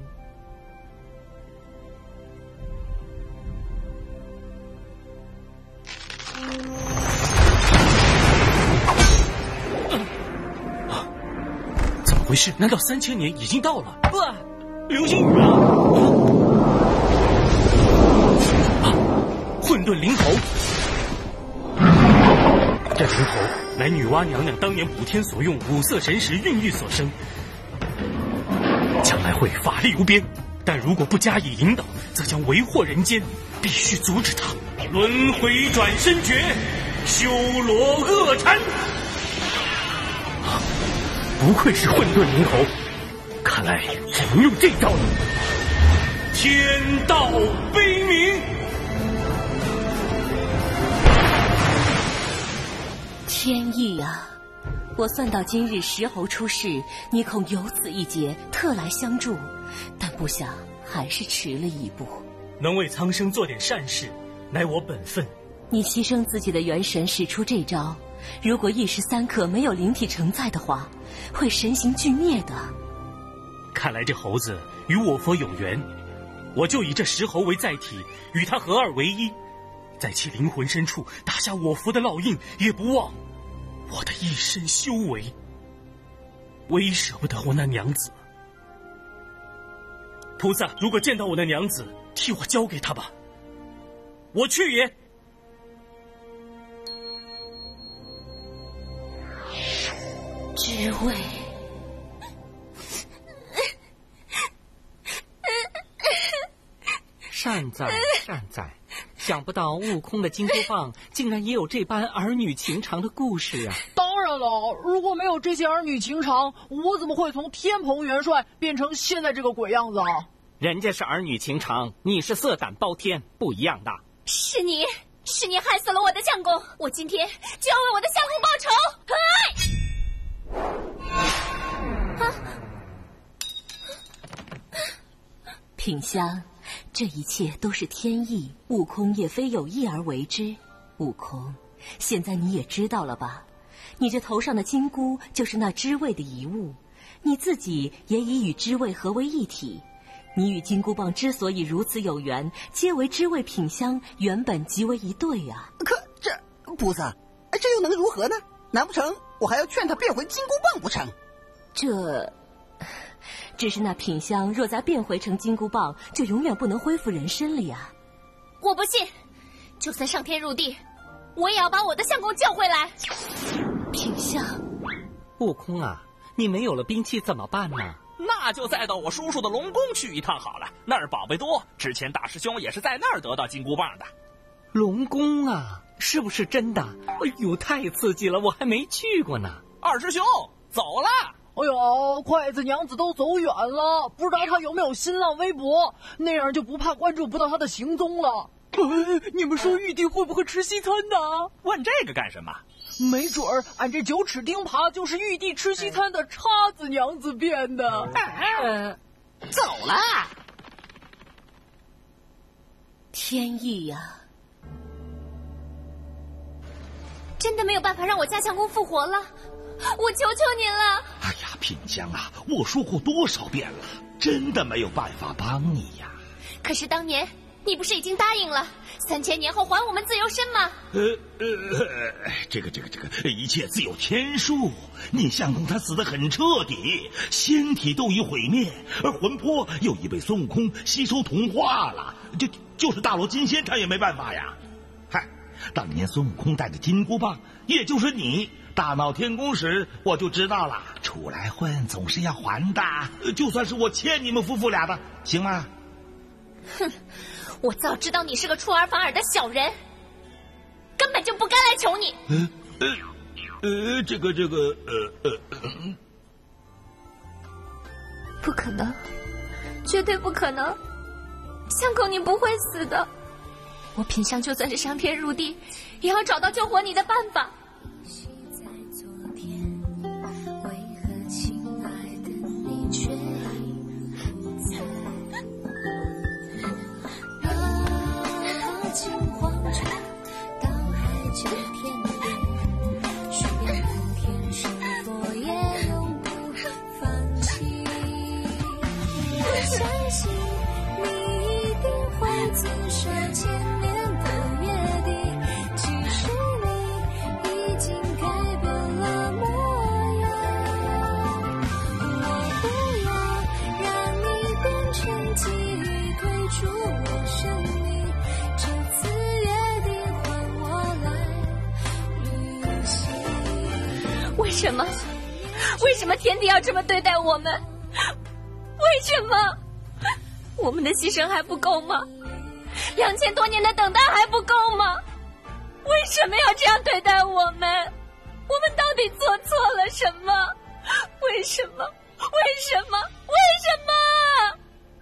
怎么回事？难道三千年已经到了？不，流星雨啊！啊，混沌灵猴，这灵猴乃女娲娘娘当年补天所用五色神石孕育所生，将来会法力无边，但如果不加以引导，则将为祸人间，必须阻止他。轮回转身诀，修罗恶禅。不愧是混沌灵猴，看来只能用这招了。天道悲鸣， 天意啊！我算到今日石猴出世，你恐有此一劫，特来相助，但不想还是迟了一步。 能为苍生做点善事，乃我本分。 你牺牲自己的元神使出这招，如果一时三刻没有灵体承载的话，会神形俱灭的。 看来这猴子与我佛有缘，我就以这石猴为载体，与他合二为一，在其灵魂深处打下我佛的烙印，也不忘我的一生修为。我已舍不得我那娘子。菩萨，如果见到我的娘子，替我交给她吧。我去也。 知味。 善哉善哉，想不到悟空的金箍棒竟然也有这般儿女情长的故事啊！ 当然了，如果没有这些儿女情长，我怎么会从天蓬元帅变成现在这个鬼样子啊？ 人家是儿女情长，你是色胆包天，不一样的。 是你，是你害死了我的相公，我今天就要为我的相公报仇！哎！啊！ 品香，这一切都是天意，悟空也非有意而为之。悟空，现在你也知道了吧？你这头上的金箍就是那知味的遗物，你自己也已与知味合为一体。 你与金箍棒之所以如此有缘，皆为知味品香原本即为一对啊。 可这菩萨，这又能如何呢？难不成我还要劝他变回金箍棒不成？ 这，只是那品香若再变回成金箍棒，就永远不能恢复人身了呀。 我不信，就算上天入地，我也要把我的相公叫回来。 品香， 悟空啊，你没有了兵器怎么办呢？ 那就再到我叔叔的龙宫去一趟好了，那儿宝贝多。之前大师兄也是在那儿得到金箍棒的。 龙宫啊，是不是真的？哎呦，太刺激了，我还没去过呢。 二师兄，走了。 哎呦，筷子娘子都走远了，不知道她有没有新浪微博，那样就不怕关注不到她的行踪了。呃、你们说玉帝会不会吃西餐呢？ 问这个干什么？ 没准儿俺这九齿钉耙就是玉帝吃西餐的叉子娘子变的。 呃，走了。 天意呀、啊！ 真的没有办法让我家相公复活了，我求求您了！ 哎呀，品香啊，我说过多少遍了，真的没有办法帮你呀。 可是当年你不是已经答应了，三千年后还我们自由身吗？ 呃呃，这个这个这个，一切自有天数。你相公他死得很彻底，仙体都已毁灭，而魂魄又已被孙悟空吸收同化了，就就是大罗金仙他也没办法呀。嗨，当年孙悟空带的金箍棒，也就是你大闹天宫时，我就知道了，出来混总是要还的，就算是我欠你们夫妇俩的，行吗？ 哼，我早知道你是个出尔反尔的小人，根本就不该来求你。 呃呃呃，这个这个呃呃呃， 不可能，绝对不可能，相公你不会死的。我品香就算是上天入地，也要找到救活你的办法。为什么？为什么天帝要这么对待我们？为什么？我们的牺牲还不够吗？两千多年的等待还不够吗？为什么要这样对待我们？我们到底做错了什么？为什么？为什么？为什么？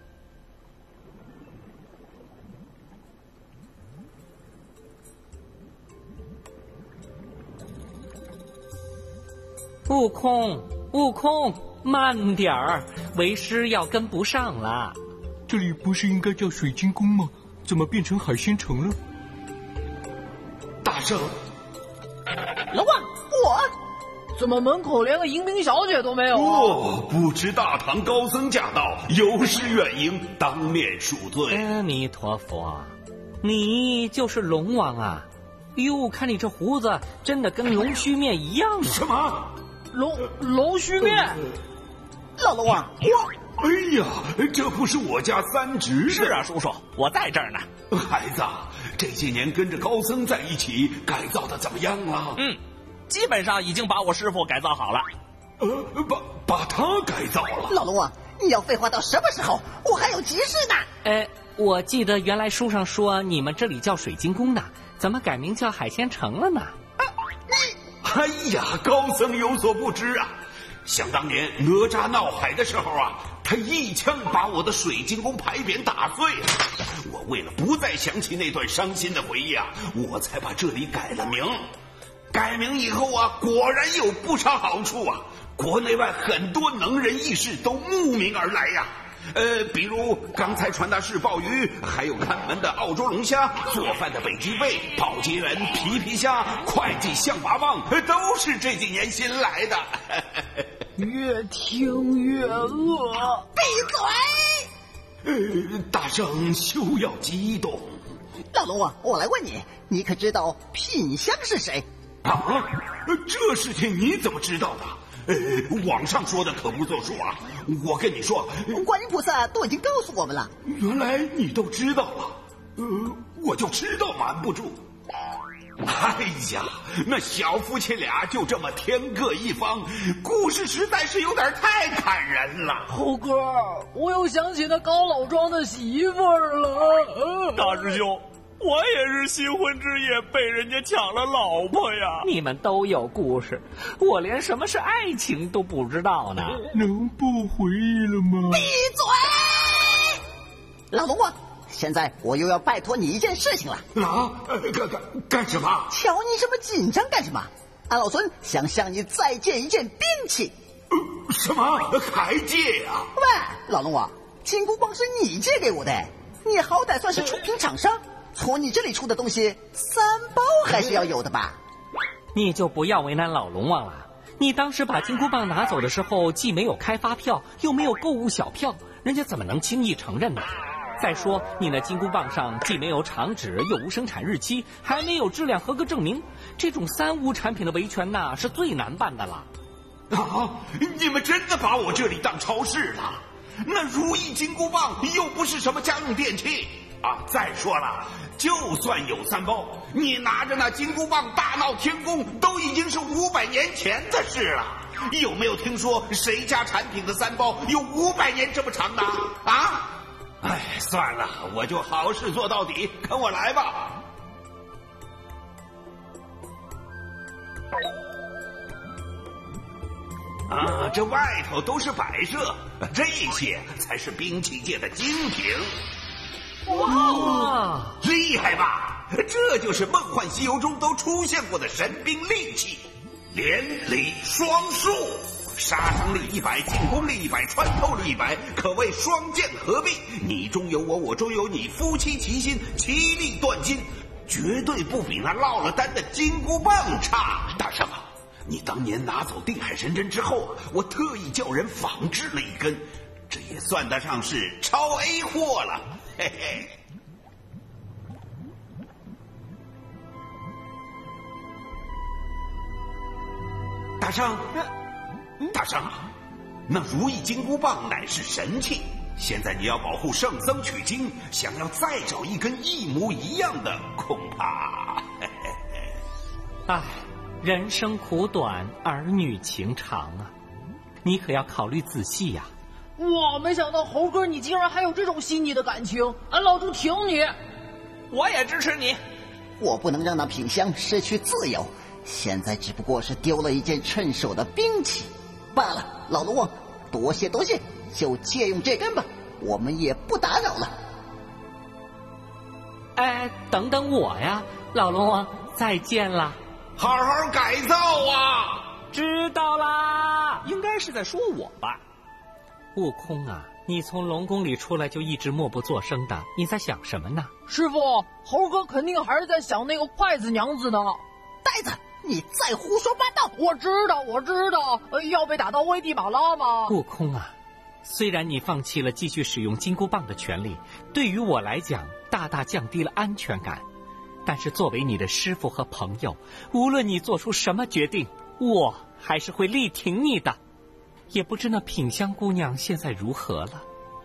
悟空，悟空，慢点儿，为师要跟不上了。 这里不是应该叫水晶宫吗？怎么变成海鲜城了？ 大圣， 老万，我怎么门口连个迎宾小姐都没有啊？ 哦，不知大唐高僧驾到，有失远迎，当面赎罪。 阿弥陀佛，你就是龙王啊！哟，看你这胡子，真的跟龙须面一样啊！ 什么？ 龙龙须面？ 老龙王， 我。哎呀，这不是我家三侄子？ 是啊，叔叔，我在这儿呢。 孩子，这些年跟着高僧在一起，改造的怎么样了？ 嗯，基本上已经把我师傅改造好了。 呃，把把他改造了。 老龙王，你要废话到什么时候？我还有急事呢。 呃，我记得原来书上说你们这里叫水晶宫的，怎么改名叫海鲜城了呢？ 啊、哎呀，高僧有所不知啊。想当年哪吒闹海的时候啊，他一枪把我的水晶宫牌匾打碎了。我为了不再想起那段伤心的回忆啊，我才把这里改了名。改名以后啊，果然有不少好处啊，国内外很多能人异士都慕名而来呀、啊。呃，比如刚才传达室鲍鱼，还有看门的澳洲龙虾，做饭的北极贝，保洁员皮皮虾，会计象拔蚌，都是这几年新来的。 越听越饿。 闭嘴！ 呃，大圣休要激动。 老龙王，我来问你，你可知道品香是谁？ 啊，这事情你怎么知道的？呃，网上说的可不作数啊！我跟你说， 观音菩萨都已经告诉我们了。 原来你都知道了，呃，我就知道瞒不住。哎呀，那小夫妻俩就这么天各一方，故事实在是有点太感人了。 猴哥，我又想起那高老庄的媳妇儿了。 大师兄，我也是新婚之夜被人家抢了老婆呀！ 你们都有故事，我连什么是爱情都不知道呢。 能不回忆了吗？ 闭嘴！老龙王，现在我又要拜托你一件事情了。 啊，干干干什么？ 瞧你这么紧张干什么？俺老孙想向你再借一件兵器。 呃，什么？还借呀、啊？ 喂，老龙王，金箍棒是你借给我的，你好歹算是出品厂商，从你这里出的东西，三包还是要有的吧？ 你就不要为难老龙王了。你当时把金箍棒拿走的时候，既没有开发票，又没有购物小票，人家怎么能轻易承认呢？再说，你那金箍棒上既没有厂址，又无生产日期，还没有质量合格证明，这种三无产品的维权呐，是最难办的了。 啊！你们真的把我这里当超市了？那如意金箍棒又不是什么家用电器啊！再说了，就算有三包，你拿着那金箍棒大闹天宫，都已经是五百年前的事了。有没有听说谁家产品的三包有五百年这么长的啊？哎，算了，我就好事做到底，跟我来吧。啊，这外头都是摆设，这些才是兵器界的精品。 哇， 厉害吧？这就是《梦幻西游》中都出现过的神兵利器，连里双数。杀伤力一百，进攻力一百，穿透力一百，可谓双剑合璧。你中有我，我中有你，夫妻齐心，其利断金，绝对不比那落了单的金箍棒差。大圣啊，你当年拿走定海神针之后啊，我特意叫人仿制了一根，这也算得上是超 A 货了，嘿嘿。大圣。大圣啊，那如意金箍棒乃是神器，现在你要保护圣僧取经，想要再找一根一模一样的，恐怕…… 唉，人生苦短，儿女情长啊，你可要考虑仔细呀、 啊。哇，没想到猴哥你竟然还有这种细腻的感情，俺老猪挺你。 我也支持你。 我不能让那品香失去自由，现在只不过是丢了一件趁手的兵器罢了。老龙王，多谢多谢，就借用这根吧，我们也不打扰了。 哎，等等我呀，老龙王，再见了。 好好改造啊！ 知道啦。 应该是在说我吧。 悟空啊，你从龙宫里出来就一直默不作声的，你在想什么呢？ 师傅，猴哥肯定还是在想那个筷子娘子呢。 呆子，你再胡说八道！ 我知道，我知道，呃、要被打到危地马拉吗？ 悟空啊，虽然你放弃了继续使用金箍棒的权利，对于我来讲大大降低了安全感，但是作为你的师父和朋友，无论你做出什么决定，我还是会力挺你的。也不知那品香姑娘现在如何了。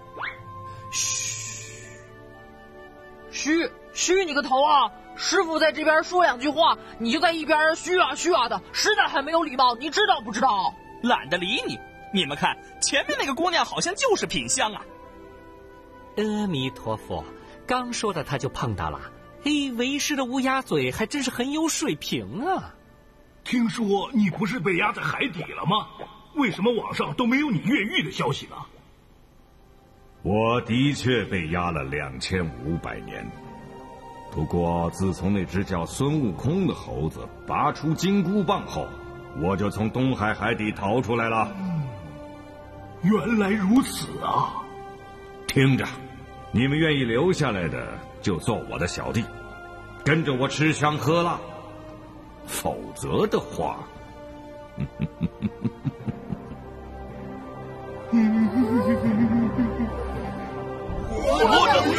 嘘，嘘嘘你个头啊！师傅在这边说两句话，你就在一边嘘啊嘘啊的，实在很没有礼貌，你知道不知道？ 懒得理你。你们看，前面那个姑娘好像就是品香啊。 阿弥陀佛，刚说的他就碰到了。嘿，为师的乌鸦嘴还真是很有水平啊。 听说你不是被压在海底了吗？为什么网上都没有你越狱的消息呢？ 我的确被压了两千五百年，不过自从那只叫孙悟空的猴子拔出金箍棒后，我就从东海海底逃出来了。 嗯，原来如此啊！ 听着，你们愿意留下来的就做我的小弟，跟着我吃香喝辣，否则的话，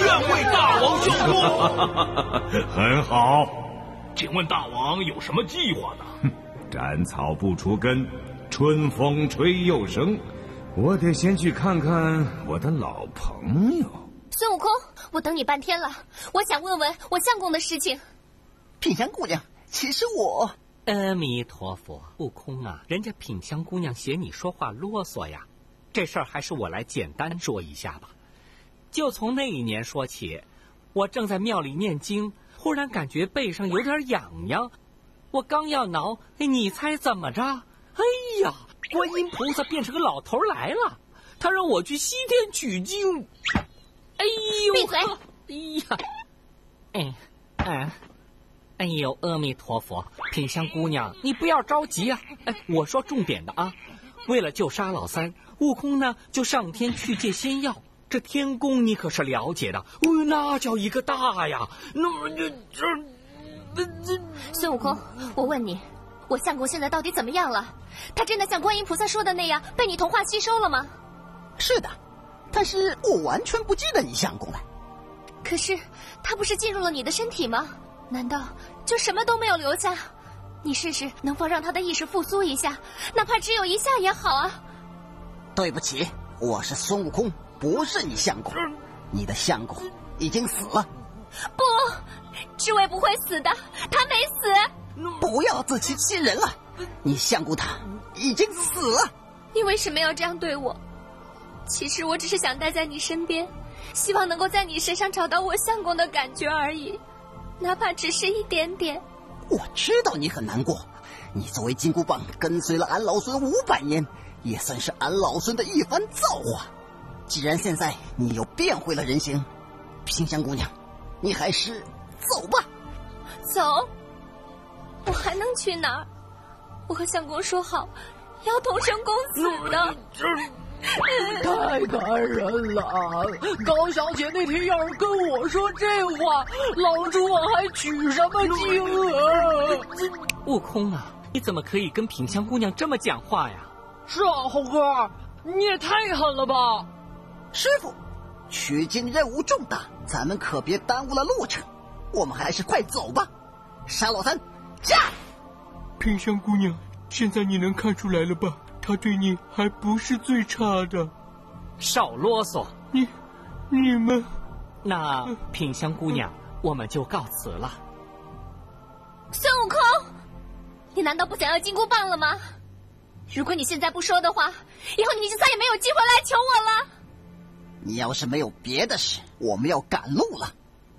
愿为大王效忠。 很好，请问大王有什么计划呢？ 斩草不除根，春风吹又生。我得先去看看我的老朋友孙悟空。我等你半天了，我想问问我相公的事情。 品香姑娘，其实我…… 阿弥陀佛，悟空啊，人家品香姑娘嫌你说话啰嗦呀。这事儿还是我来简单说一下吧。就从那一年说起，我正在庙里念经，忽然感觉背上有点痒痒，我刚要挠，你猜怎么着？哎呀，观音菩萨变成个老头来了，他让我去西天取经。哎呦！ 闭嘴！ 哎呀，哎，哎，哎呦，阿弥陀佛，品香姑娘，你不要着急啊！哎，我说重点的啊，为了救沙老三，悟空呢就上天去借仙药。这天宫你可是了解的，哦，那叫一个大呀！那么这这这……孙悟空，我问你，我相公现在到底怎么样了？他真的像观音菩萨说的那样被你同化吸收了吗？ 是的。但是我完全不记得你相公了。 可是他不是进入了你的身体吗？难道就什么都没有留下？你试试能否让他的意识复苏一下，哪怕只有一下也好啊。 对不起，我是孙悟空，不是你相公。你的相公已经死了。 不，知味不会死的，他没死。 不要自欺欺人了，你相公他已经死了。 你为什么要这样对我？其实我只是想待在你身边，希望能够在你身上找到我相公的感觉而已，哪怕只是一点点。 我知道你很难过，你作为金箍棒跟随了俺老孙五百年，也算是俺老孙的一番造化。既然现在你又变回了人形，品香姑娘，你还是走吧。 走？我还能去哪儿？我和相公说好要同生共死的。 太感人了！高小姐那天要是跟我说这话，老猪我还取什么经啊？ 悟空啊，你怎么可以跟品香姑娘这么讲话呀？ 是啊，猴哥，你也太狠了吧！ 师傅，取经任务重大，咱们可别耽误了路程，我们还是快走吧。沙老三，驾！ 品香姑娘，现在你能看出来了吧？他对你还不是最差的。 少啰嗦！ 你、你们…… 那品香姑娘，我们就告辞了。 孙悟空，你难道不想要金箍棒了吗？如果你现在不说的话，以后你就再也没有机会来求我了。 你要是没有别的事，我们要赶路了。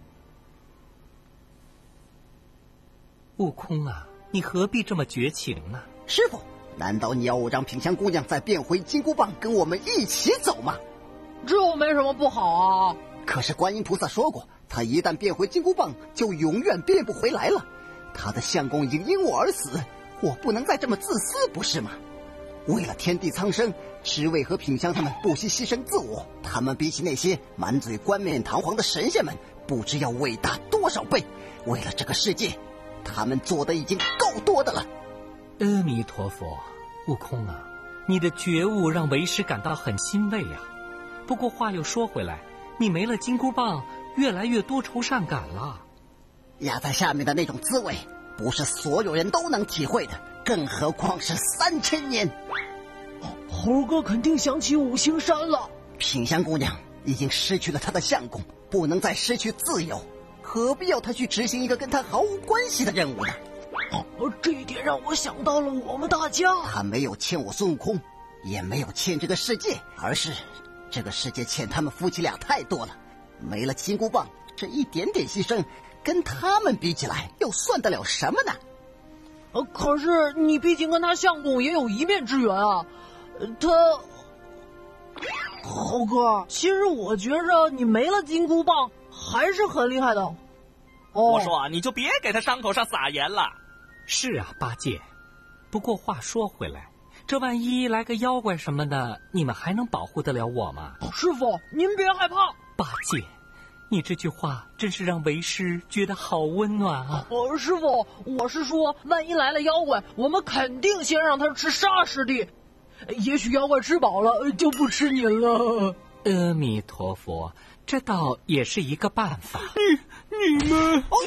悟空啊，你何必这么绝情呢？ 师傅，难道你要我让品香姑娘再变回金箍棒跟我们一起走吗？ 这又没什么不好啊。 可是观音菩萨说过，她一旦变回金箍棒，就永远变不回来了。她的相公已经因我而死，我不能再这么自私，不是吗？为了天地苍生，知味和品香他们不惜牺牲自我，他们比起那些满嘴冠冕堂皇的神仙们，不知要伟大多少倍。为了这个世界，他们做的已经够多的了。 阿弥陀佛，悟空啊，你的觉悟让为师感到很欣慰啊。不过话又说回来，你没了金箍棒，越来越多愁善感了。 压在下面的那种滋味，不是所有人都能体会的，更何况是三千年。 猴哥肯定想起五行山了。 品香姑娘已经失去了她的相公，不能再失去自由，何必要她去执行一个跟她毫无关系的任务呢？ 哦，这一点让我想到了我们大家。 他没有欠我孙悟空，也没有欠这个世界，而是这个世界欠他们夫妻俩太多了。没了金箍棒，这一点点牺牲，跟他们比起来，又算得了什么呢？ 呃，可是你毕竟跟他相公也有一面之缘啊。他，猴哥，其实我觉着你没了金箍棒还是很厉害的。 哦、我说啊，你就别给他伤口上撒盐了。 是啊，八戒。不过话说回来，这万一来个妖怪什么的，你们还能保护得了我吗？ 师傅，您别害怕。 八戒，你这句话真是让为师觉得好温暖啊！ 呃，师傅，我是说，万一来了妖怪，我们肯定先让他吃沙师弟。也许妖怪吃饱了就不吃您了。 阿弥陀佛， 这倒也是一个办法。 你你们。哦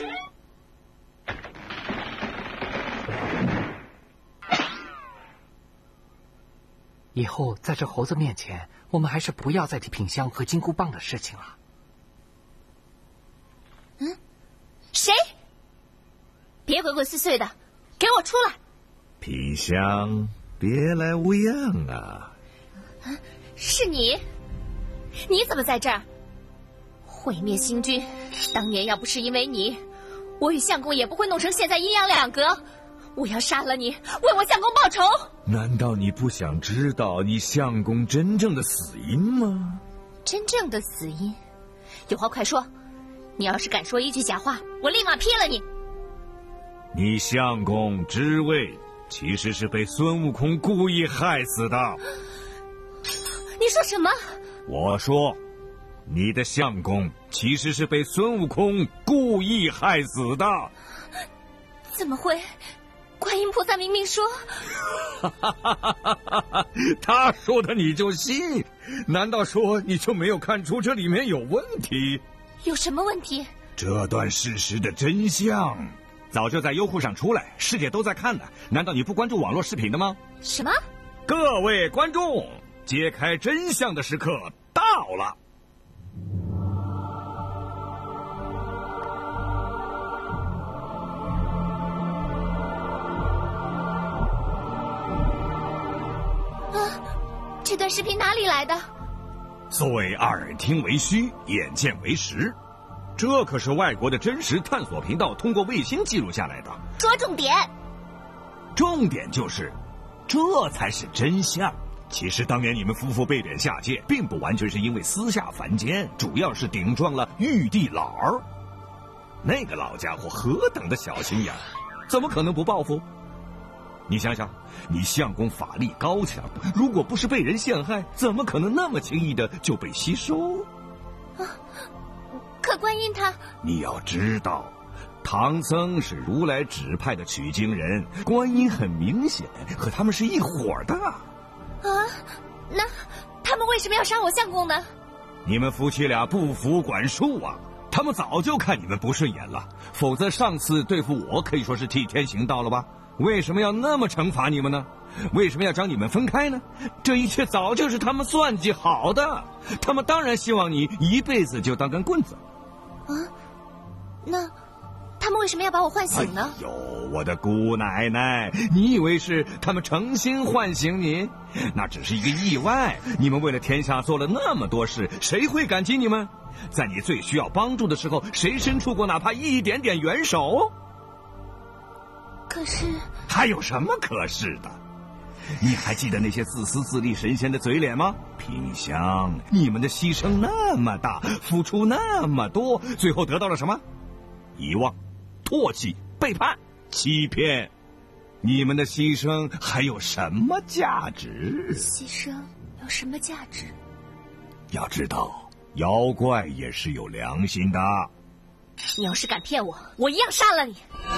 以后在这猴子面前，我们还是不要再提品香和金箍棒的事情了。 嗯，谁？别鬼鬼祟祟的，给我出来！ 品香，别来无恙啊！ 啊，是你？你怎么在这儿？毁灭星君，当年要不是因为你，我与相公也不会弄成现在阴阳两隔。我要杀了你，为我相公报仇！ 难道你不想知道你相公真正的死因吗？ 真正的死因？有话快说！你要是敢说一句假话，我立马劈了你！ 你相公知位其实是被孙悟空故意害死的。 你说什么？ 我说，你的相公其实是被孙悟空故意害死的。 怎么会？观音菩萨明明说， 他说的你就信？难道说你就没有看出这里面有问题？ 有什么问题？ 这段事实的真相早就在优酷上出来，世界都在看的。难道你不关注网络视频的吗？ 什么？ 各位观众，揭开真相的时刻到了。 这段视频哪里来的？ 所谓耳听为虚，眼见为实，这可是外国的真实探索频道通过卫星记录下来的。 说重点。 重点就是，这才是真相。其实当年你们夫妇被贬下界，并不完全是因为私下凡间，主要是顶撞了玉帝老儿。那个老家伙何等的小心眼，怎么可能不报复？你想想，你相公法力高强，如果不是被人陷害，怎么可能那么轻易的就被吸收？ 啊！可观音他…… 你要知道，唐僧是如来指派的取经人，观音很明显和他们是一伙的。 啊，那他们为什么要杀我相公呢？ 你们夫妻俩不服管束啊！他们早就看你们不顺眼了，否则上次对付我可以说是替天行道了吧？为什么要那么惩罚你们呢？为什么要将你们分开呢？这一切早就是他们算计好的，他们当然希望你一辈子就当根棍子。 啊，那他们为什么要把我唤醒呢？ 哎呦，我的姑奶奶，你以为是他们诚心唤醒你？那只是一个意外。你们为了天下做了那么多事，谁会感激你们？在你最需要帮助的时候，谁伸出过哪怕一点点援手？ 可是还有什么可是的？你还记得那些自私自利神仙的嘴脸吗？品香，你们的牺牲那么大，付出那么多，最后得到了什么？遗忘、唾弃、背叛、欺骗。你们的牺牲还有什么价值？ 牺牲有什么价值？ 要知道，妖怪也是有良心的。 你要是敢骗我，我一样杀了你。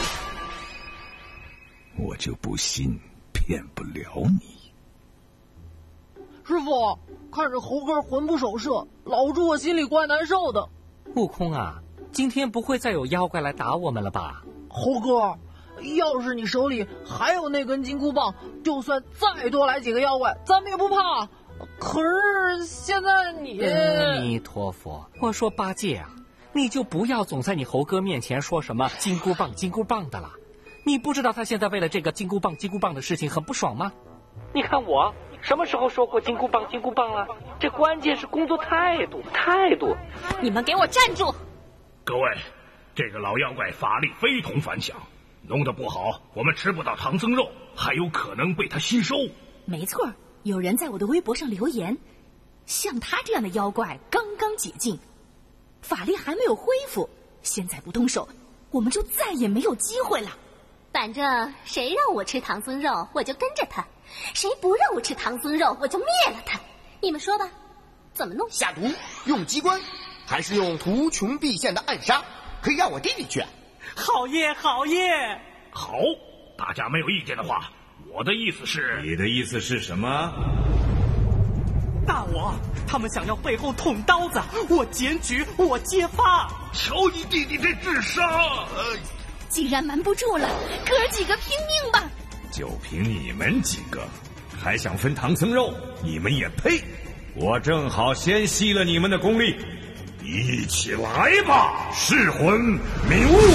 我就不信骗不了你。 师傅，看着猴哥魂不守舍，老猪我心里怪难受的。 悟空啊，今天不会再有妖怪来打我们了吧？ 猴哥，要是你手里还有那根金箍棒，就算再多来几个妖怪，咱们也不怕。可是现在你…… 阿弥陀佛，我说八戒啊，你就不要总在你猴哥面前说什么金箍棒金箍棒的了。你不知道他现在为了这个金箍棒金箍棒的事情很不爽吗？你看我什么时候说过金箍棒金箍棒了？这关键是工作态度态度。 你们给我站住！ 各位，这个老妖怪法力非同凡响，弄得不好我们吃不到唐僧肉，还有可能被他吸收。 没错，有人在我的微博上留言，像他这样的妖怪刚刚解禁，法力还没有恢复，现在不动手，我们就再也没有机会了。 反正谁让我吃唐僧肉，我就跟着他；谁不让我吃唐僧肉，我就灭了他。你们说吧，怎么弄？ 下毒？用机关？还是用图穷匕现的暗杀？可以让我弟弟去。 好耶，好耶！ 好，大家没有意见的话，我的意思是…… 你的意思是什么？ 大我，他们想要背后捅刀子，我检举，我揭发。 瞧你弟弟这智商！呃、 既然瞒不住了，哥儿几个拼命吧！ 就凭你们几个，还想分唐僧肉？你们也配！我正好先吸了你们的功力，一起来吧，噬魂冥物！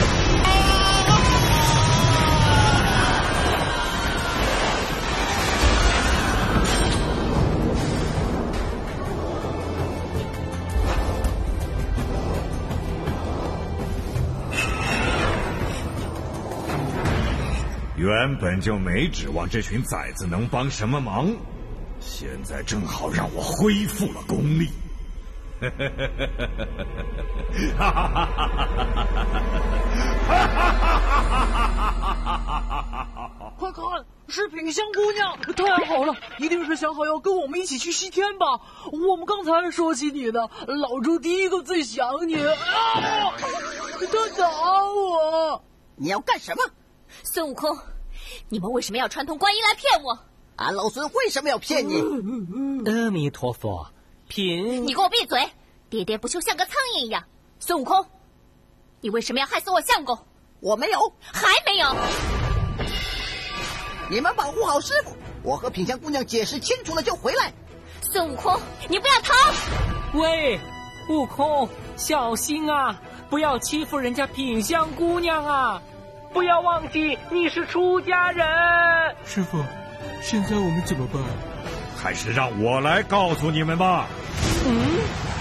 原本就没指望这群崽子能帮什么忙，现在正好让我恢复了功力。 快看，是品香姑娘！太好了，一定是想好要跟我们一起去西天吧？我们刚才说起你呢，老周第一个最想你。啊！他打我！ 你要干什么？ 孙悟空，你们为什么要串通观音来骗我？ 俺老孙为什么要骗你？ 阿弥陀佛，贫…… 你给我闭嘴！喋喋不休，像个苍蝇一样。孙悟空，你为什么要害死我相公？ 我没有， 还没有。 你们保护好师傅，我和品香姑娘解释清楚了就回来。 孙悟空，你不要逃！ 喂，悟空，小心啊，不要欺负人家品香姑娘啊！不要忘记你是出家人。 师傅，现在我们怎么办？ 还是让我来告诉你们吧。 嗯。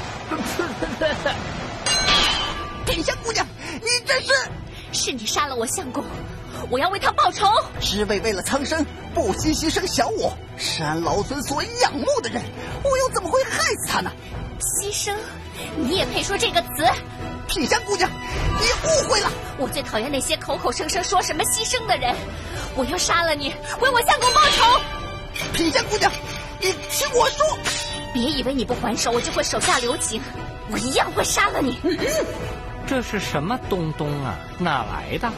品香姑娘，你这是…… 是你杀了我相公，我要为他报仇。 师妹为了苍生，不惜牺牲小我，是俺老孙所仰慕的人，我又怎么会害死他呢？ 牺牲？你也配说这个词？ 品香姑娘，你误会了。 我最讨厌那些口口声声说什么牺牲的人，我要杀了你，为我相公报仇。 品香姑娘，你听我说， 别以为你不还手，我就会手下留情，我一样会杀了你。 嗯、这是什么东东啊？哪来的？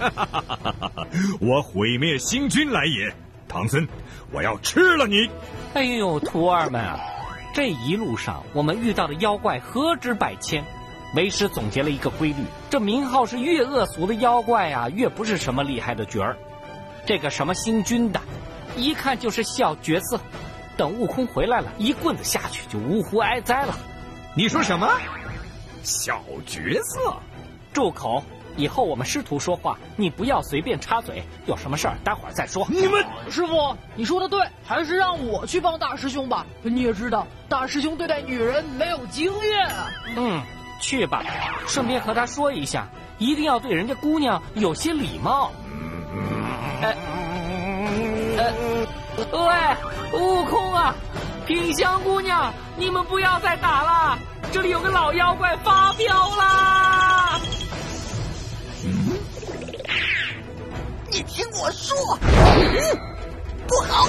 我毁灭星君来也，唐僧，我要吃了你！ 哎呦，徒儿们啊，这一路上我们遇到的妖怪何止百千。为师总结了一个规律，这名号是越恶俗的妖怪啊，越不是什么厉害的角儿。这个什么星君的，一看就是小角色，等悟空回来了，一棍子下去就呜呼哀哉了。 你说什么？小角色？ 住口！以后我们师徒说话，你不要随便插嘴，有什么事儿待会儿再说。 你们师傅，你说的对，还是让我去帮大师兄吧。你也知道，大师兄对待女人没有经验啊。 嗯。去吧，顺便和他说一下，一定要对人家姑娘有些礼貌。呃，呃，喂，悟空啊，品香姑娘，你们不要再打了，这里有个老妖怪发飙啦！ 嗯，你听我说，嗯，不好。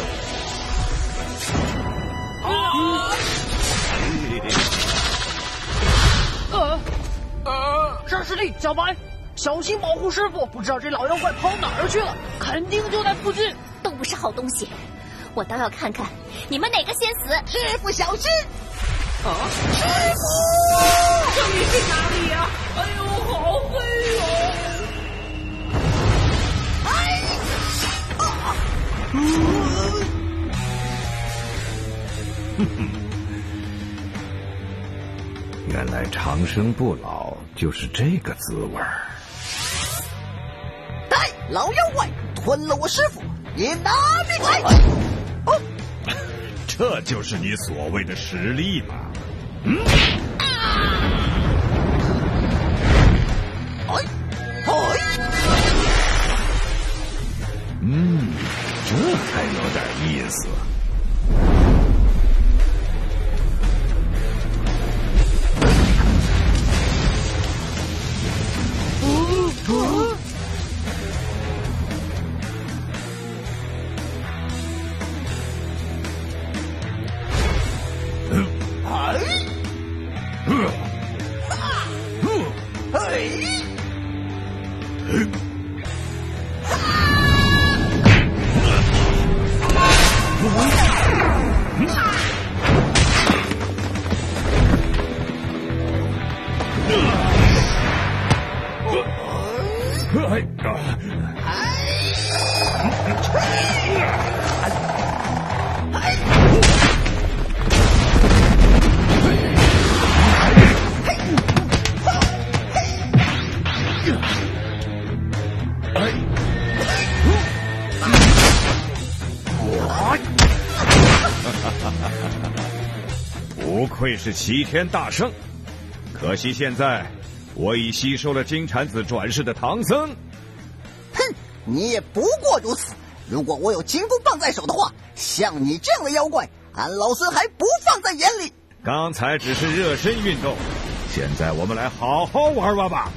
啊！呃呃，山师弟，小白，小心保护师傅！不知道这老妖怪跑哪儿去了，肯定就在附近。 都不是好东西，我倒要看看你们哪个先死！ 师傅小心！ 啊， 师傅， 这里是哪里呀？哎呦，好黑哦！ 哎，啊， 哼哼。原来长生不老就是这个滋味儿。 带老妖怪吞了我师傅，也拿命来！ 哦，这就是你所谓的实力吗？嗯。 哎哎， 嗯，这才有点意思。 不愧是齐天大圣，可惜现在我已吸收了金蝉子转世的唐僧。 哼，你也不过如此。如果我有金箍棒在手的话，像你这样的妖怪，俺老孙还不放在眼里。 刚才只是热身运动，现在我们来好好玩玩吧。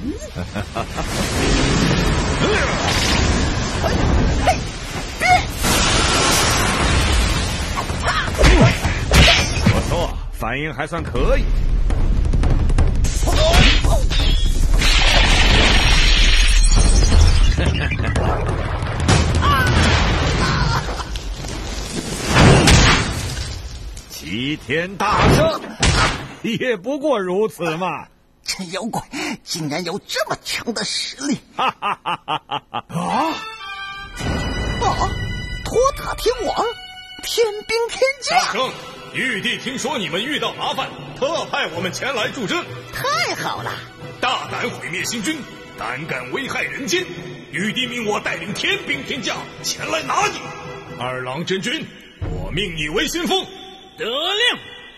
不错，反应还算可以。齐天大圣，也不过如此嘛！ 这妖怪竟然有这么强的实力！ 哈哈哈哈哈哈！ 啊！啊！托塔天王，天兵天将！ 大圣，玉帝听说你们遇到麻烦，特派我们前来助阵。 太好了！ 大胆毁灭星君，胆敢危害人间，玉帝命我带领天兵天将前来拿你。二郎真君，我命你为先锋。 得令。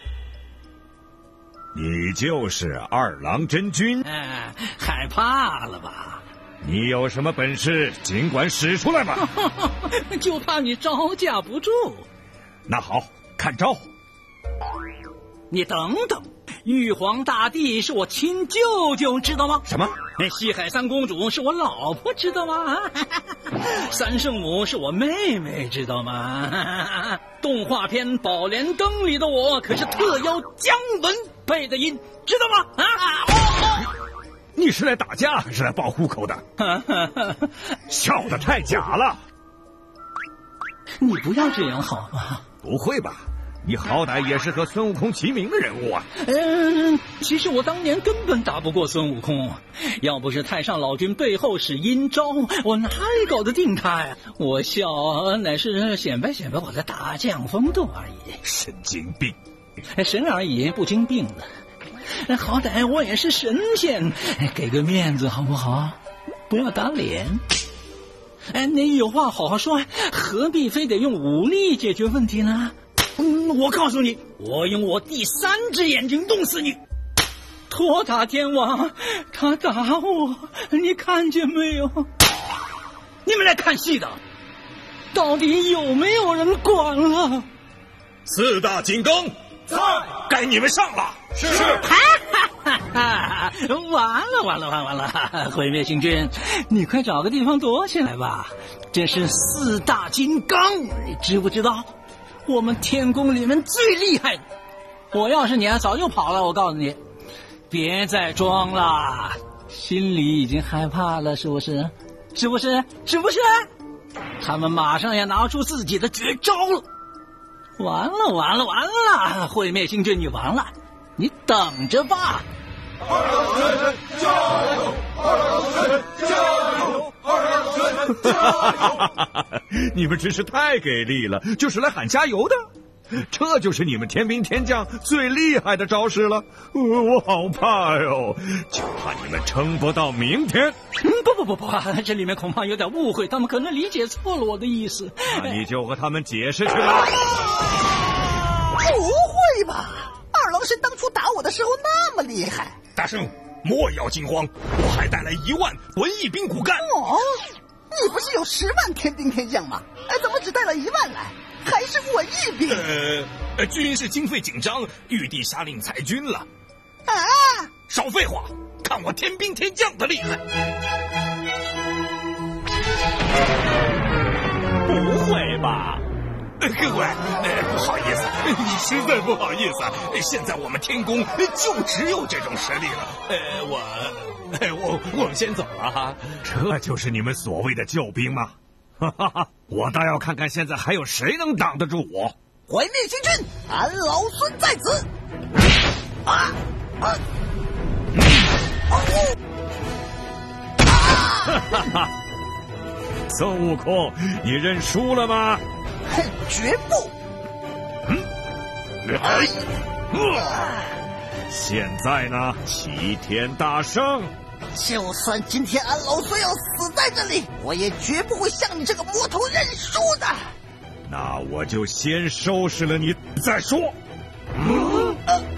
你就是二郎真君？ 哎，害怕了吧？ 你有什么本事，尽管使出来吧。 就怕你招架不住。 那好，看招！ 你等等，玉皇大帝是我亲舅舅，知道吗？ 什么？ 西海三公主是我老婆，知道吗？三圣母是我妹妹，知道吗？动画片《宝莲灯》里的我可是特邀姜文配的音，知道吗？啊！哦、 你是来打架还是来报户口的？笑得太假了！ 你不要这样好吗？ 不会吧？你好歹也是和孙悟空齐名的人物啊！ 嗯，其实我当年根本打不过孙悟空，要不是太上老君背后使阴招，我哪里搞得定他呀？我笑乃是显摆显摆我的大将风度而已。 神经病！ 神而已，不经病的。好歹我也是神仙，给个面子好不好？不要打脸。哎，你有话好好说，何必非得用武力解决问题呢？嗯，我告诉你，我用我第三只眼睛弄死你！托塔天王，他打我，你看见没有？你们来看戏的，到底有没有人管了？ 四大金刚在，该你们上了。 是是。哈哈，完了完了完了完了！毁灭星君，你快找个地方躲起来吧。这是四大金刚，你知不知道？我们天宫里面最厉害的，我要是你啊，早就跑了。我告诉你，别再装了，心里已经害怕了，是不是？是不是？是不是？他们马上要拿出自己的绝招了。完了完了完了！毁灭星君，你完了，你等着吧。 二郎神加油！二郎神加油！二郎神加油！你们真是太给力了，就是来喊加油的。这就是你们天兵天将最厉害的招式了。呃、我好怕哟，就怕你们撑不到明天。 嗯、不不不不，这里面恐怕有点误会，他们可能理解错了我的意思。 那你就和他们解释去吧。 不会吧？二郎神当初打我的时候那么厉害。 大圣，莫要惊慌，我还带来一万文艺兵骨干。 哦，你不是有十万天兵天将吗？哎，怎么只带了一万来？还是文艺兵？ 呃，呃，军事经费紧张，玉帝下令裁军了。 啊！ 少废话，看我天兵天将的厉害！ 不会吧？ 各位，呃，不好意思，实在不好意思，现在我们天宫就只有这种实力了。呃，我，我，我们先走了哈。 这就是你们所谓的救兵吗？哈哈哈！我倒要看看现在还有谁能挡得住我。 毁灭星君，俺老孙在此！啊啊！ 哈哈哈！孙悟空，你认输了吗？ 哼，绝不！ 嗯，哎，现在呢？齐天大圣， 就算今天俺老孙要死在这里，我也绝不会向你这个魔头认输的。 那我就先收拾了你再说。嗯。呃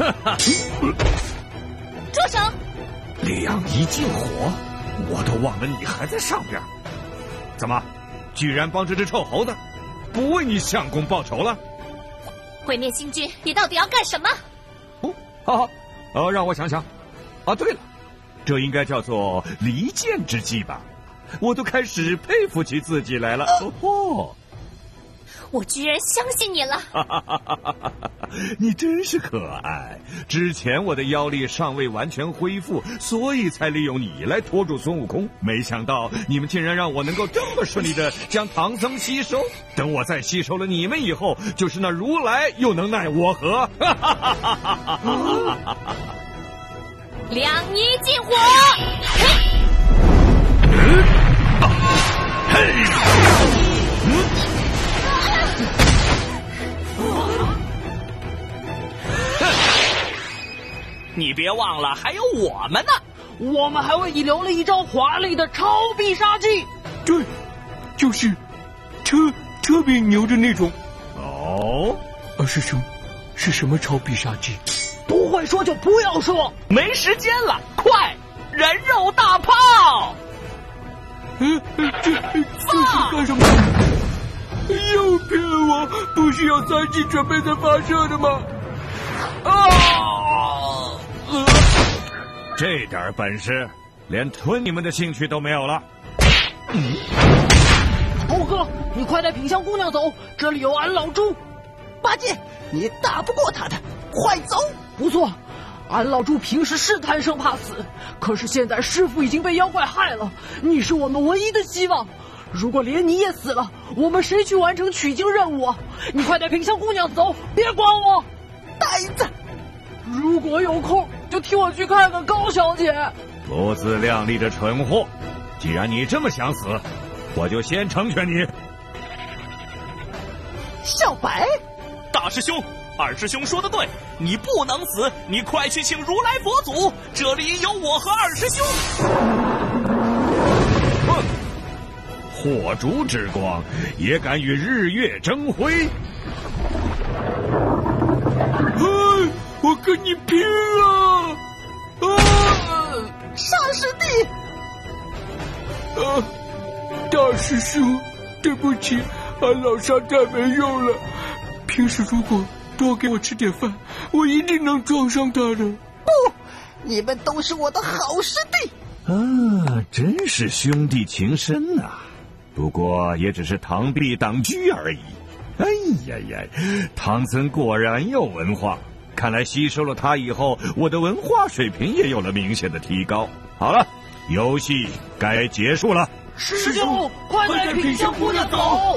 住手！ 两仪禁火，我都忘了你还在上边。怎么，居然帮这只臭猴子，不为你相公报仇了？ 毁灭星君，你到底要干什么？ 哦，好好，呃，让我想想。啊，对了，这应该叫做离间之计吧？我都开始佩服起自己来了。哦吼！ 我居然相信你了！ 你真是可爱。之前我的妖力尚未完全恢复，所以才利用你来拖住孙悟空。没想到你们竟然让我能够这么顺利的将唐僧吸收。等我再吸收了你们以后，就是那如来又能奈我何？ 两仪禁火！ 嘿！ 你别忘了，还有我们呢！ 我们还为你留了一招华丽的超必杀技。 对，就是特特别牛的那种。 哦， 二师兄，是什么超必杀技？ 不会说就不要说， 没时间了，快！人肉大炮！ 嗯，这这是干什么？又骗我！不是要三级准备再发射的吗？ 啊！呃、这点本事，连吞你们的兴趣都没有了。 嗯，猴哥，你快带品香姑娘走，这里有俺老猪。 八戒，你打不过他的，快走！ 不错，俺老猪平时是贪生怕死，可是现在师傅已经被妖怪害了，你是我们唯一的希望。如果连你也死了，我们谁去完成取经任务啊？你快带品香姑娘走，别管我。 呆子， 如果有空就替我去看看高小姐。 不自量力的蠢货！既然你这么想死，我就先成全你。 小白， 大师兄，二师兄说的对，你不能死，你快去请如来佛祖，这里有我和二师兄。 哼，火烛之光也敢与日月争辉？ 哎，我跟你拼了！啊！ 上师弟！ 啊，大师兄，对不起，俺老沙太没用了。平时如果多给我吃点饭，我一定能撞上他的。 不，你们都是我的好师弟。 啊，真是兄弟情深啊！不过也只是螳臂挡车而已。哎呀呀，唐僧果然有文化，看来吸收了他以后，我的文化水平也有了明显的提高。好了，游戏该结束了。 师兄，快带品香姑娘走！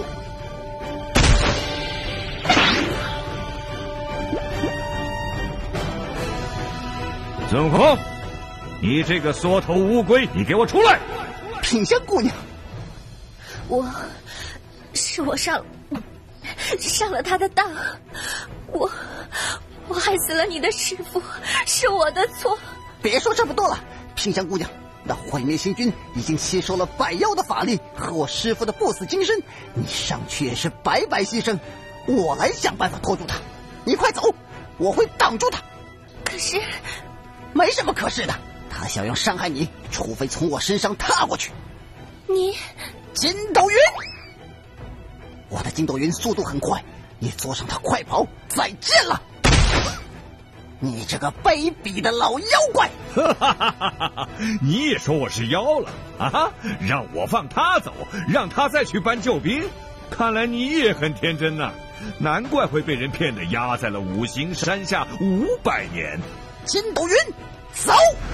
孙悟空，你这个缩头乌龟，你给我出来！ 品香姑娘， 我是我上上了他的当，我我害死了你的师父，是我的错。 别说这么多了，品香姑娘，那毁灭星君已经吸收了百妖的法力和我师父的不死金身，你上去也是白白牺牲。我来想办法拖住他，你快走，我会挡住他。 可是， 没什么可是的，他想要伤害你，除非从我身上踏过去。 你， 筋斗云，我的筋斗云速度很快，你坐上它快跑，再见了。你这个卑鄙的老妖怪！ 哈哈哈哈哈！你也说我是妖了啊？让我放他走，让他再去搬救兵。看来你也很天真呐、啊，难怪会被人骗得压在了五行山下五百年。 筋斗云，走！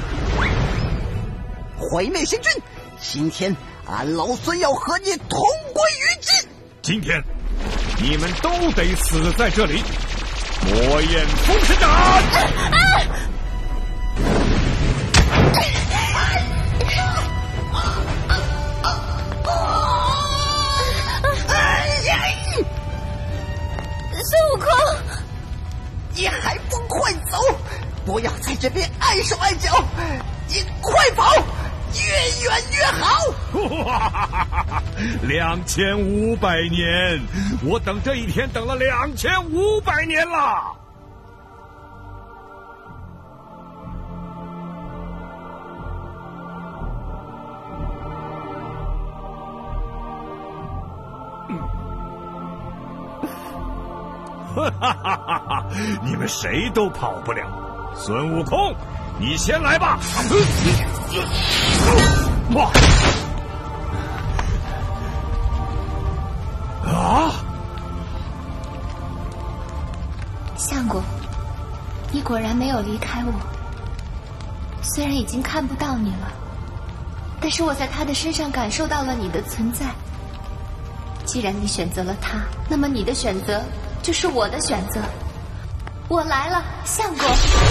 毁灭星君，今天俺老孙要和你同归于尽。 今天你们都得死在这里。火焰封神斩！啊孙悟空， 你还不快走！不要在这边碍手碍脚，你快跑，越远越好！ 两千五百年，我等这一天等了两千五百年了。 哈哈哈哈！你们谁都跑不了。孙悟空，你先来吧！哇！啊！ 相公，你果然没有离开我。虽然已经看不到你了，但是我在他的身上感受到了你的存在。既然你选择了他，那么你的选择就是我的选择。我来了，相公。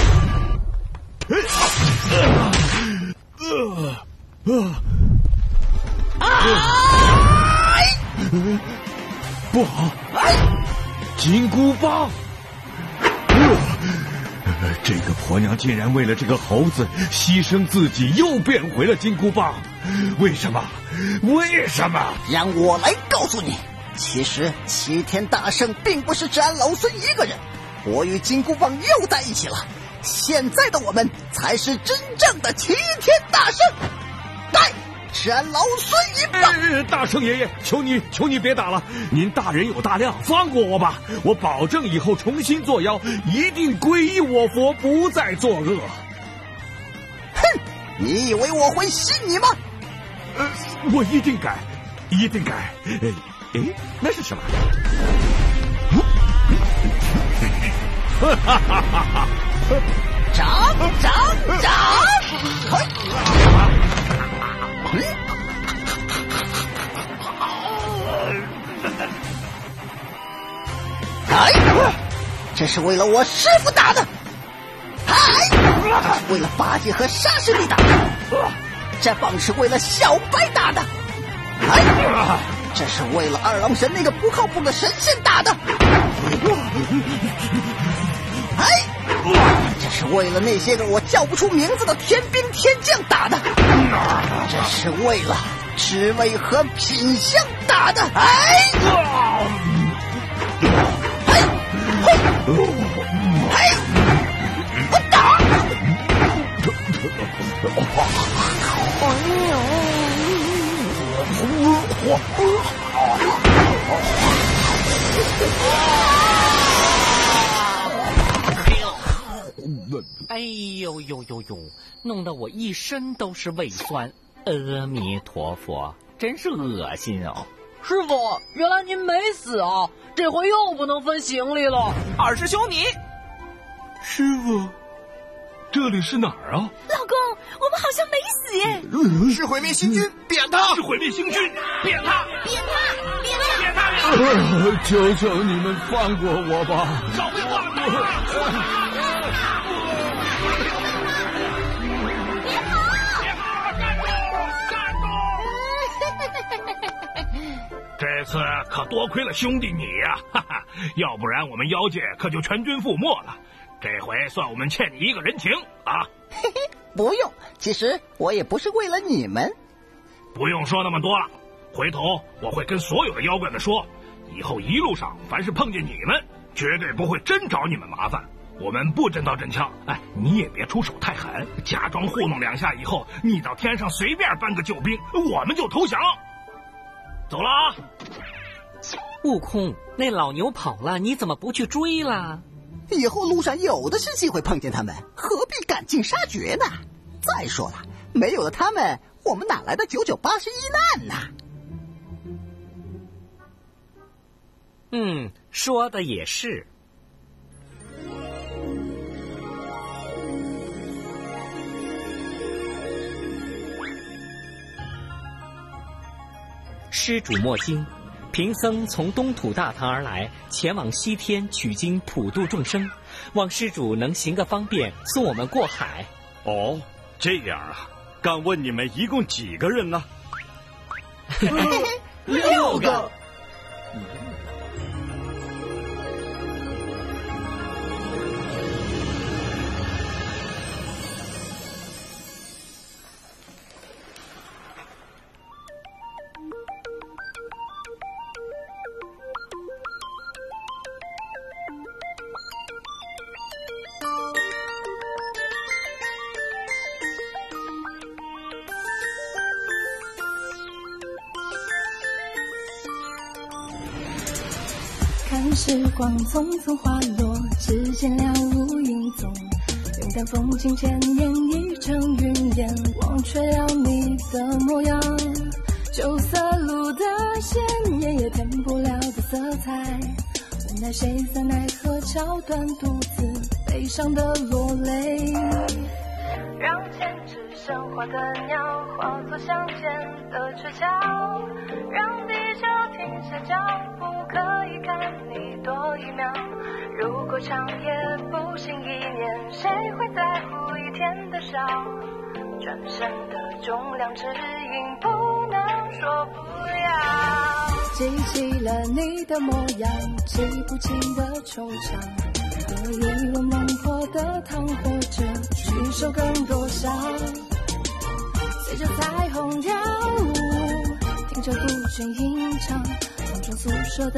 不好！金箍棒！这个婆娘竟然为了这个猴子牺牲自己，又变回了金箍棒。为什么？为什么？ 让我来告诉你，其实齐天大圣并不是只安老孙一个人，我与金箍棒又在一起了。现在的我们才是真正的齐天大圣。来，吃安老孙一棒！ 呃、大圣爷爷，求你，求你别打了！您大人有大量，放过我吧！我保证以后重新做妖，一定皈依我佛，不再作恶。 哼！你以为我会信你吗？ 呃，我一定改，一定改。哎，哎，那是什么？哈哈哈哈哈！ 长长长！哎，这是为了我师傅打的。哎，这是为了八戒和沙师弟打的。这棒是为了小白打的。哎，这是为了二郎神那个不靠谱的神仙打的。哎，这是为了那些个我叫不出名字的天兵天将打的。这是为了知味和品相打的。哎，哎，嘿，哎，我打！ 哎呦呦呦呦，弄得我一身都是胃酸。阿弥陀佛，真是恶心哦！ 师傅，原来您没死啊！这回又不能分行李了。 二师兄你， 师傅，这里是哪儿啊？ 老公，我们好像没死耶！ 是毁灭星君，扁他！ 是毁灭星君，扁他！ 扁他！扁他！ 扁他！ 呃，求求你们放过我吧！ 少废话，打他！这次可多亏了兄弟你呀、啊，哈哈，要不然我们妖界可就全军覆没了。这回算我们欠你一个人情啊！ 嘿嘿，不用，其实我也不是为了你们。 不用说那么多了，回头我会跟所有的妖怪们说，以后一路上凡是碰见你们，绝对不会真找你们麻烦。我们不真刀真枪，哎，你也别出手太狠，假装糊弄两下以后，你到天上随便搬个救兵，我们就投降。走了啊！ 悟空，那老牛跑了，你怎么不去追啦？ 以后路上有的是机会碰见他们，何必赶尽杀绝呢？再说了，没有了他们，我们哪来的九九八十一难呢？ 嗯，说的也是。施主莫惊，贫僧从东土大唐而来，前往西天取经普度众生，望施主能行个方便，送我们过海。 哦，这样啊，敢问你们一共几个人呢？ 六个。 时光匆匆滑落，只见了无影踪。云淡风轻，千年已成云烟，忘却了你的模样。酒色路的鲜艳，也填不了的色彩。无奈谁在奈何桥段，独自悲伤的落泪。让千只生花的鸟化作相见的鹊桥，让地球停下脚步，可以看你多一秒。如果长夜不行一年，谁会在乎一天的少？转身的重量指引，不能说不要。记起了你的模样，记不起的惆怅。喝一碗孟婆的汤，或者举手更多少。随着彩虹跳舞，听着杜鹃吟唱，梦中诉说的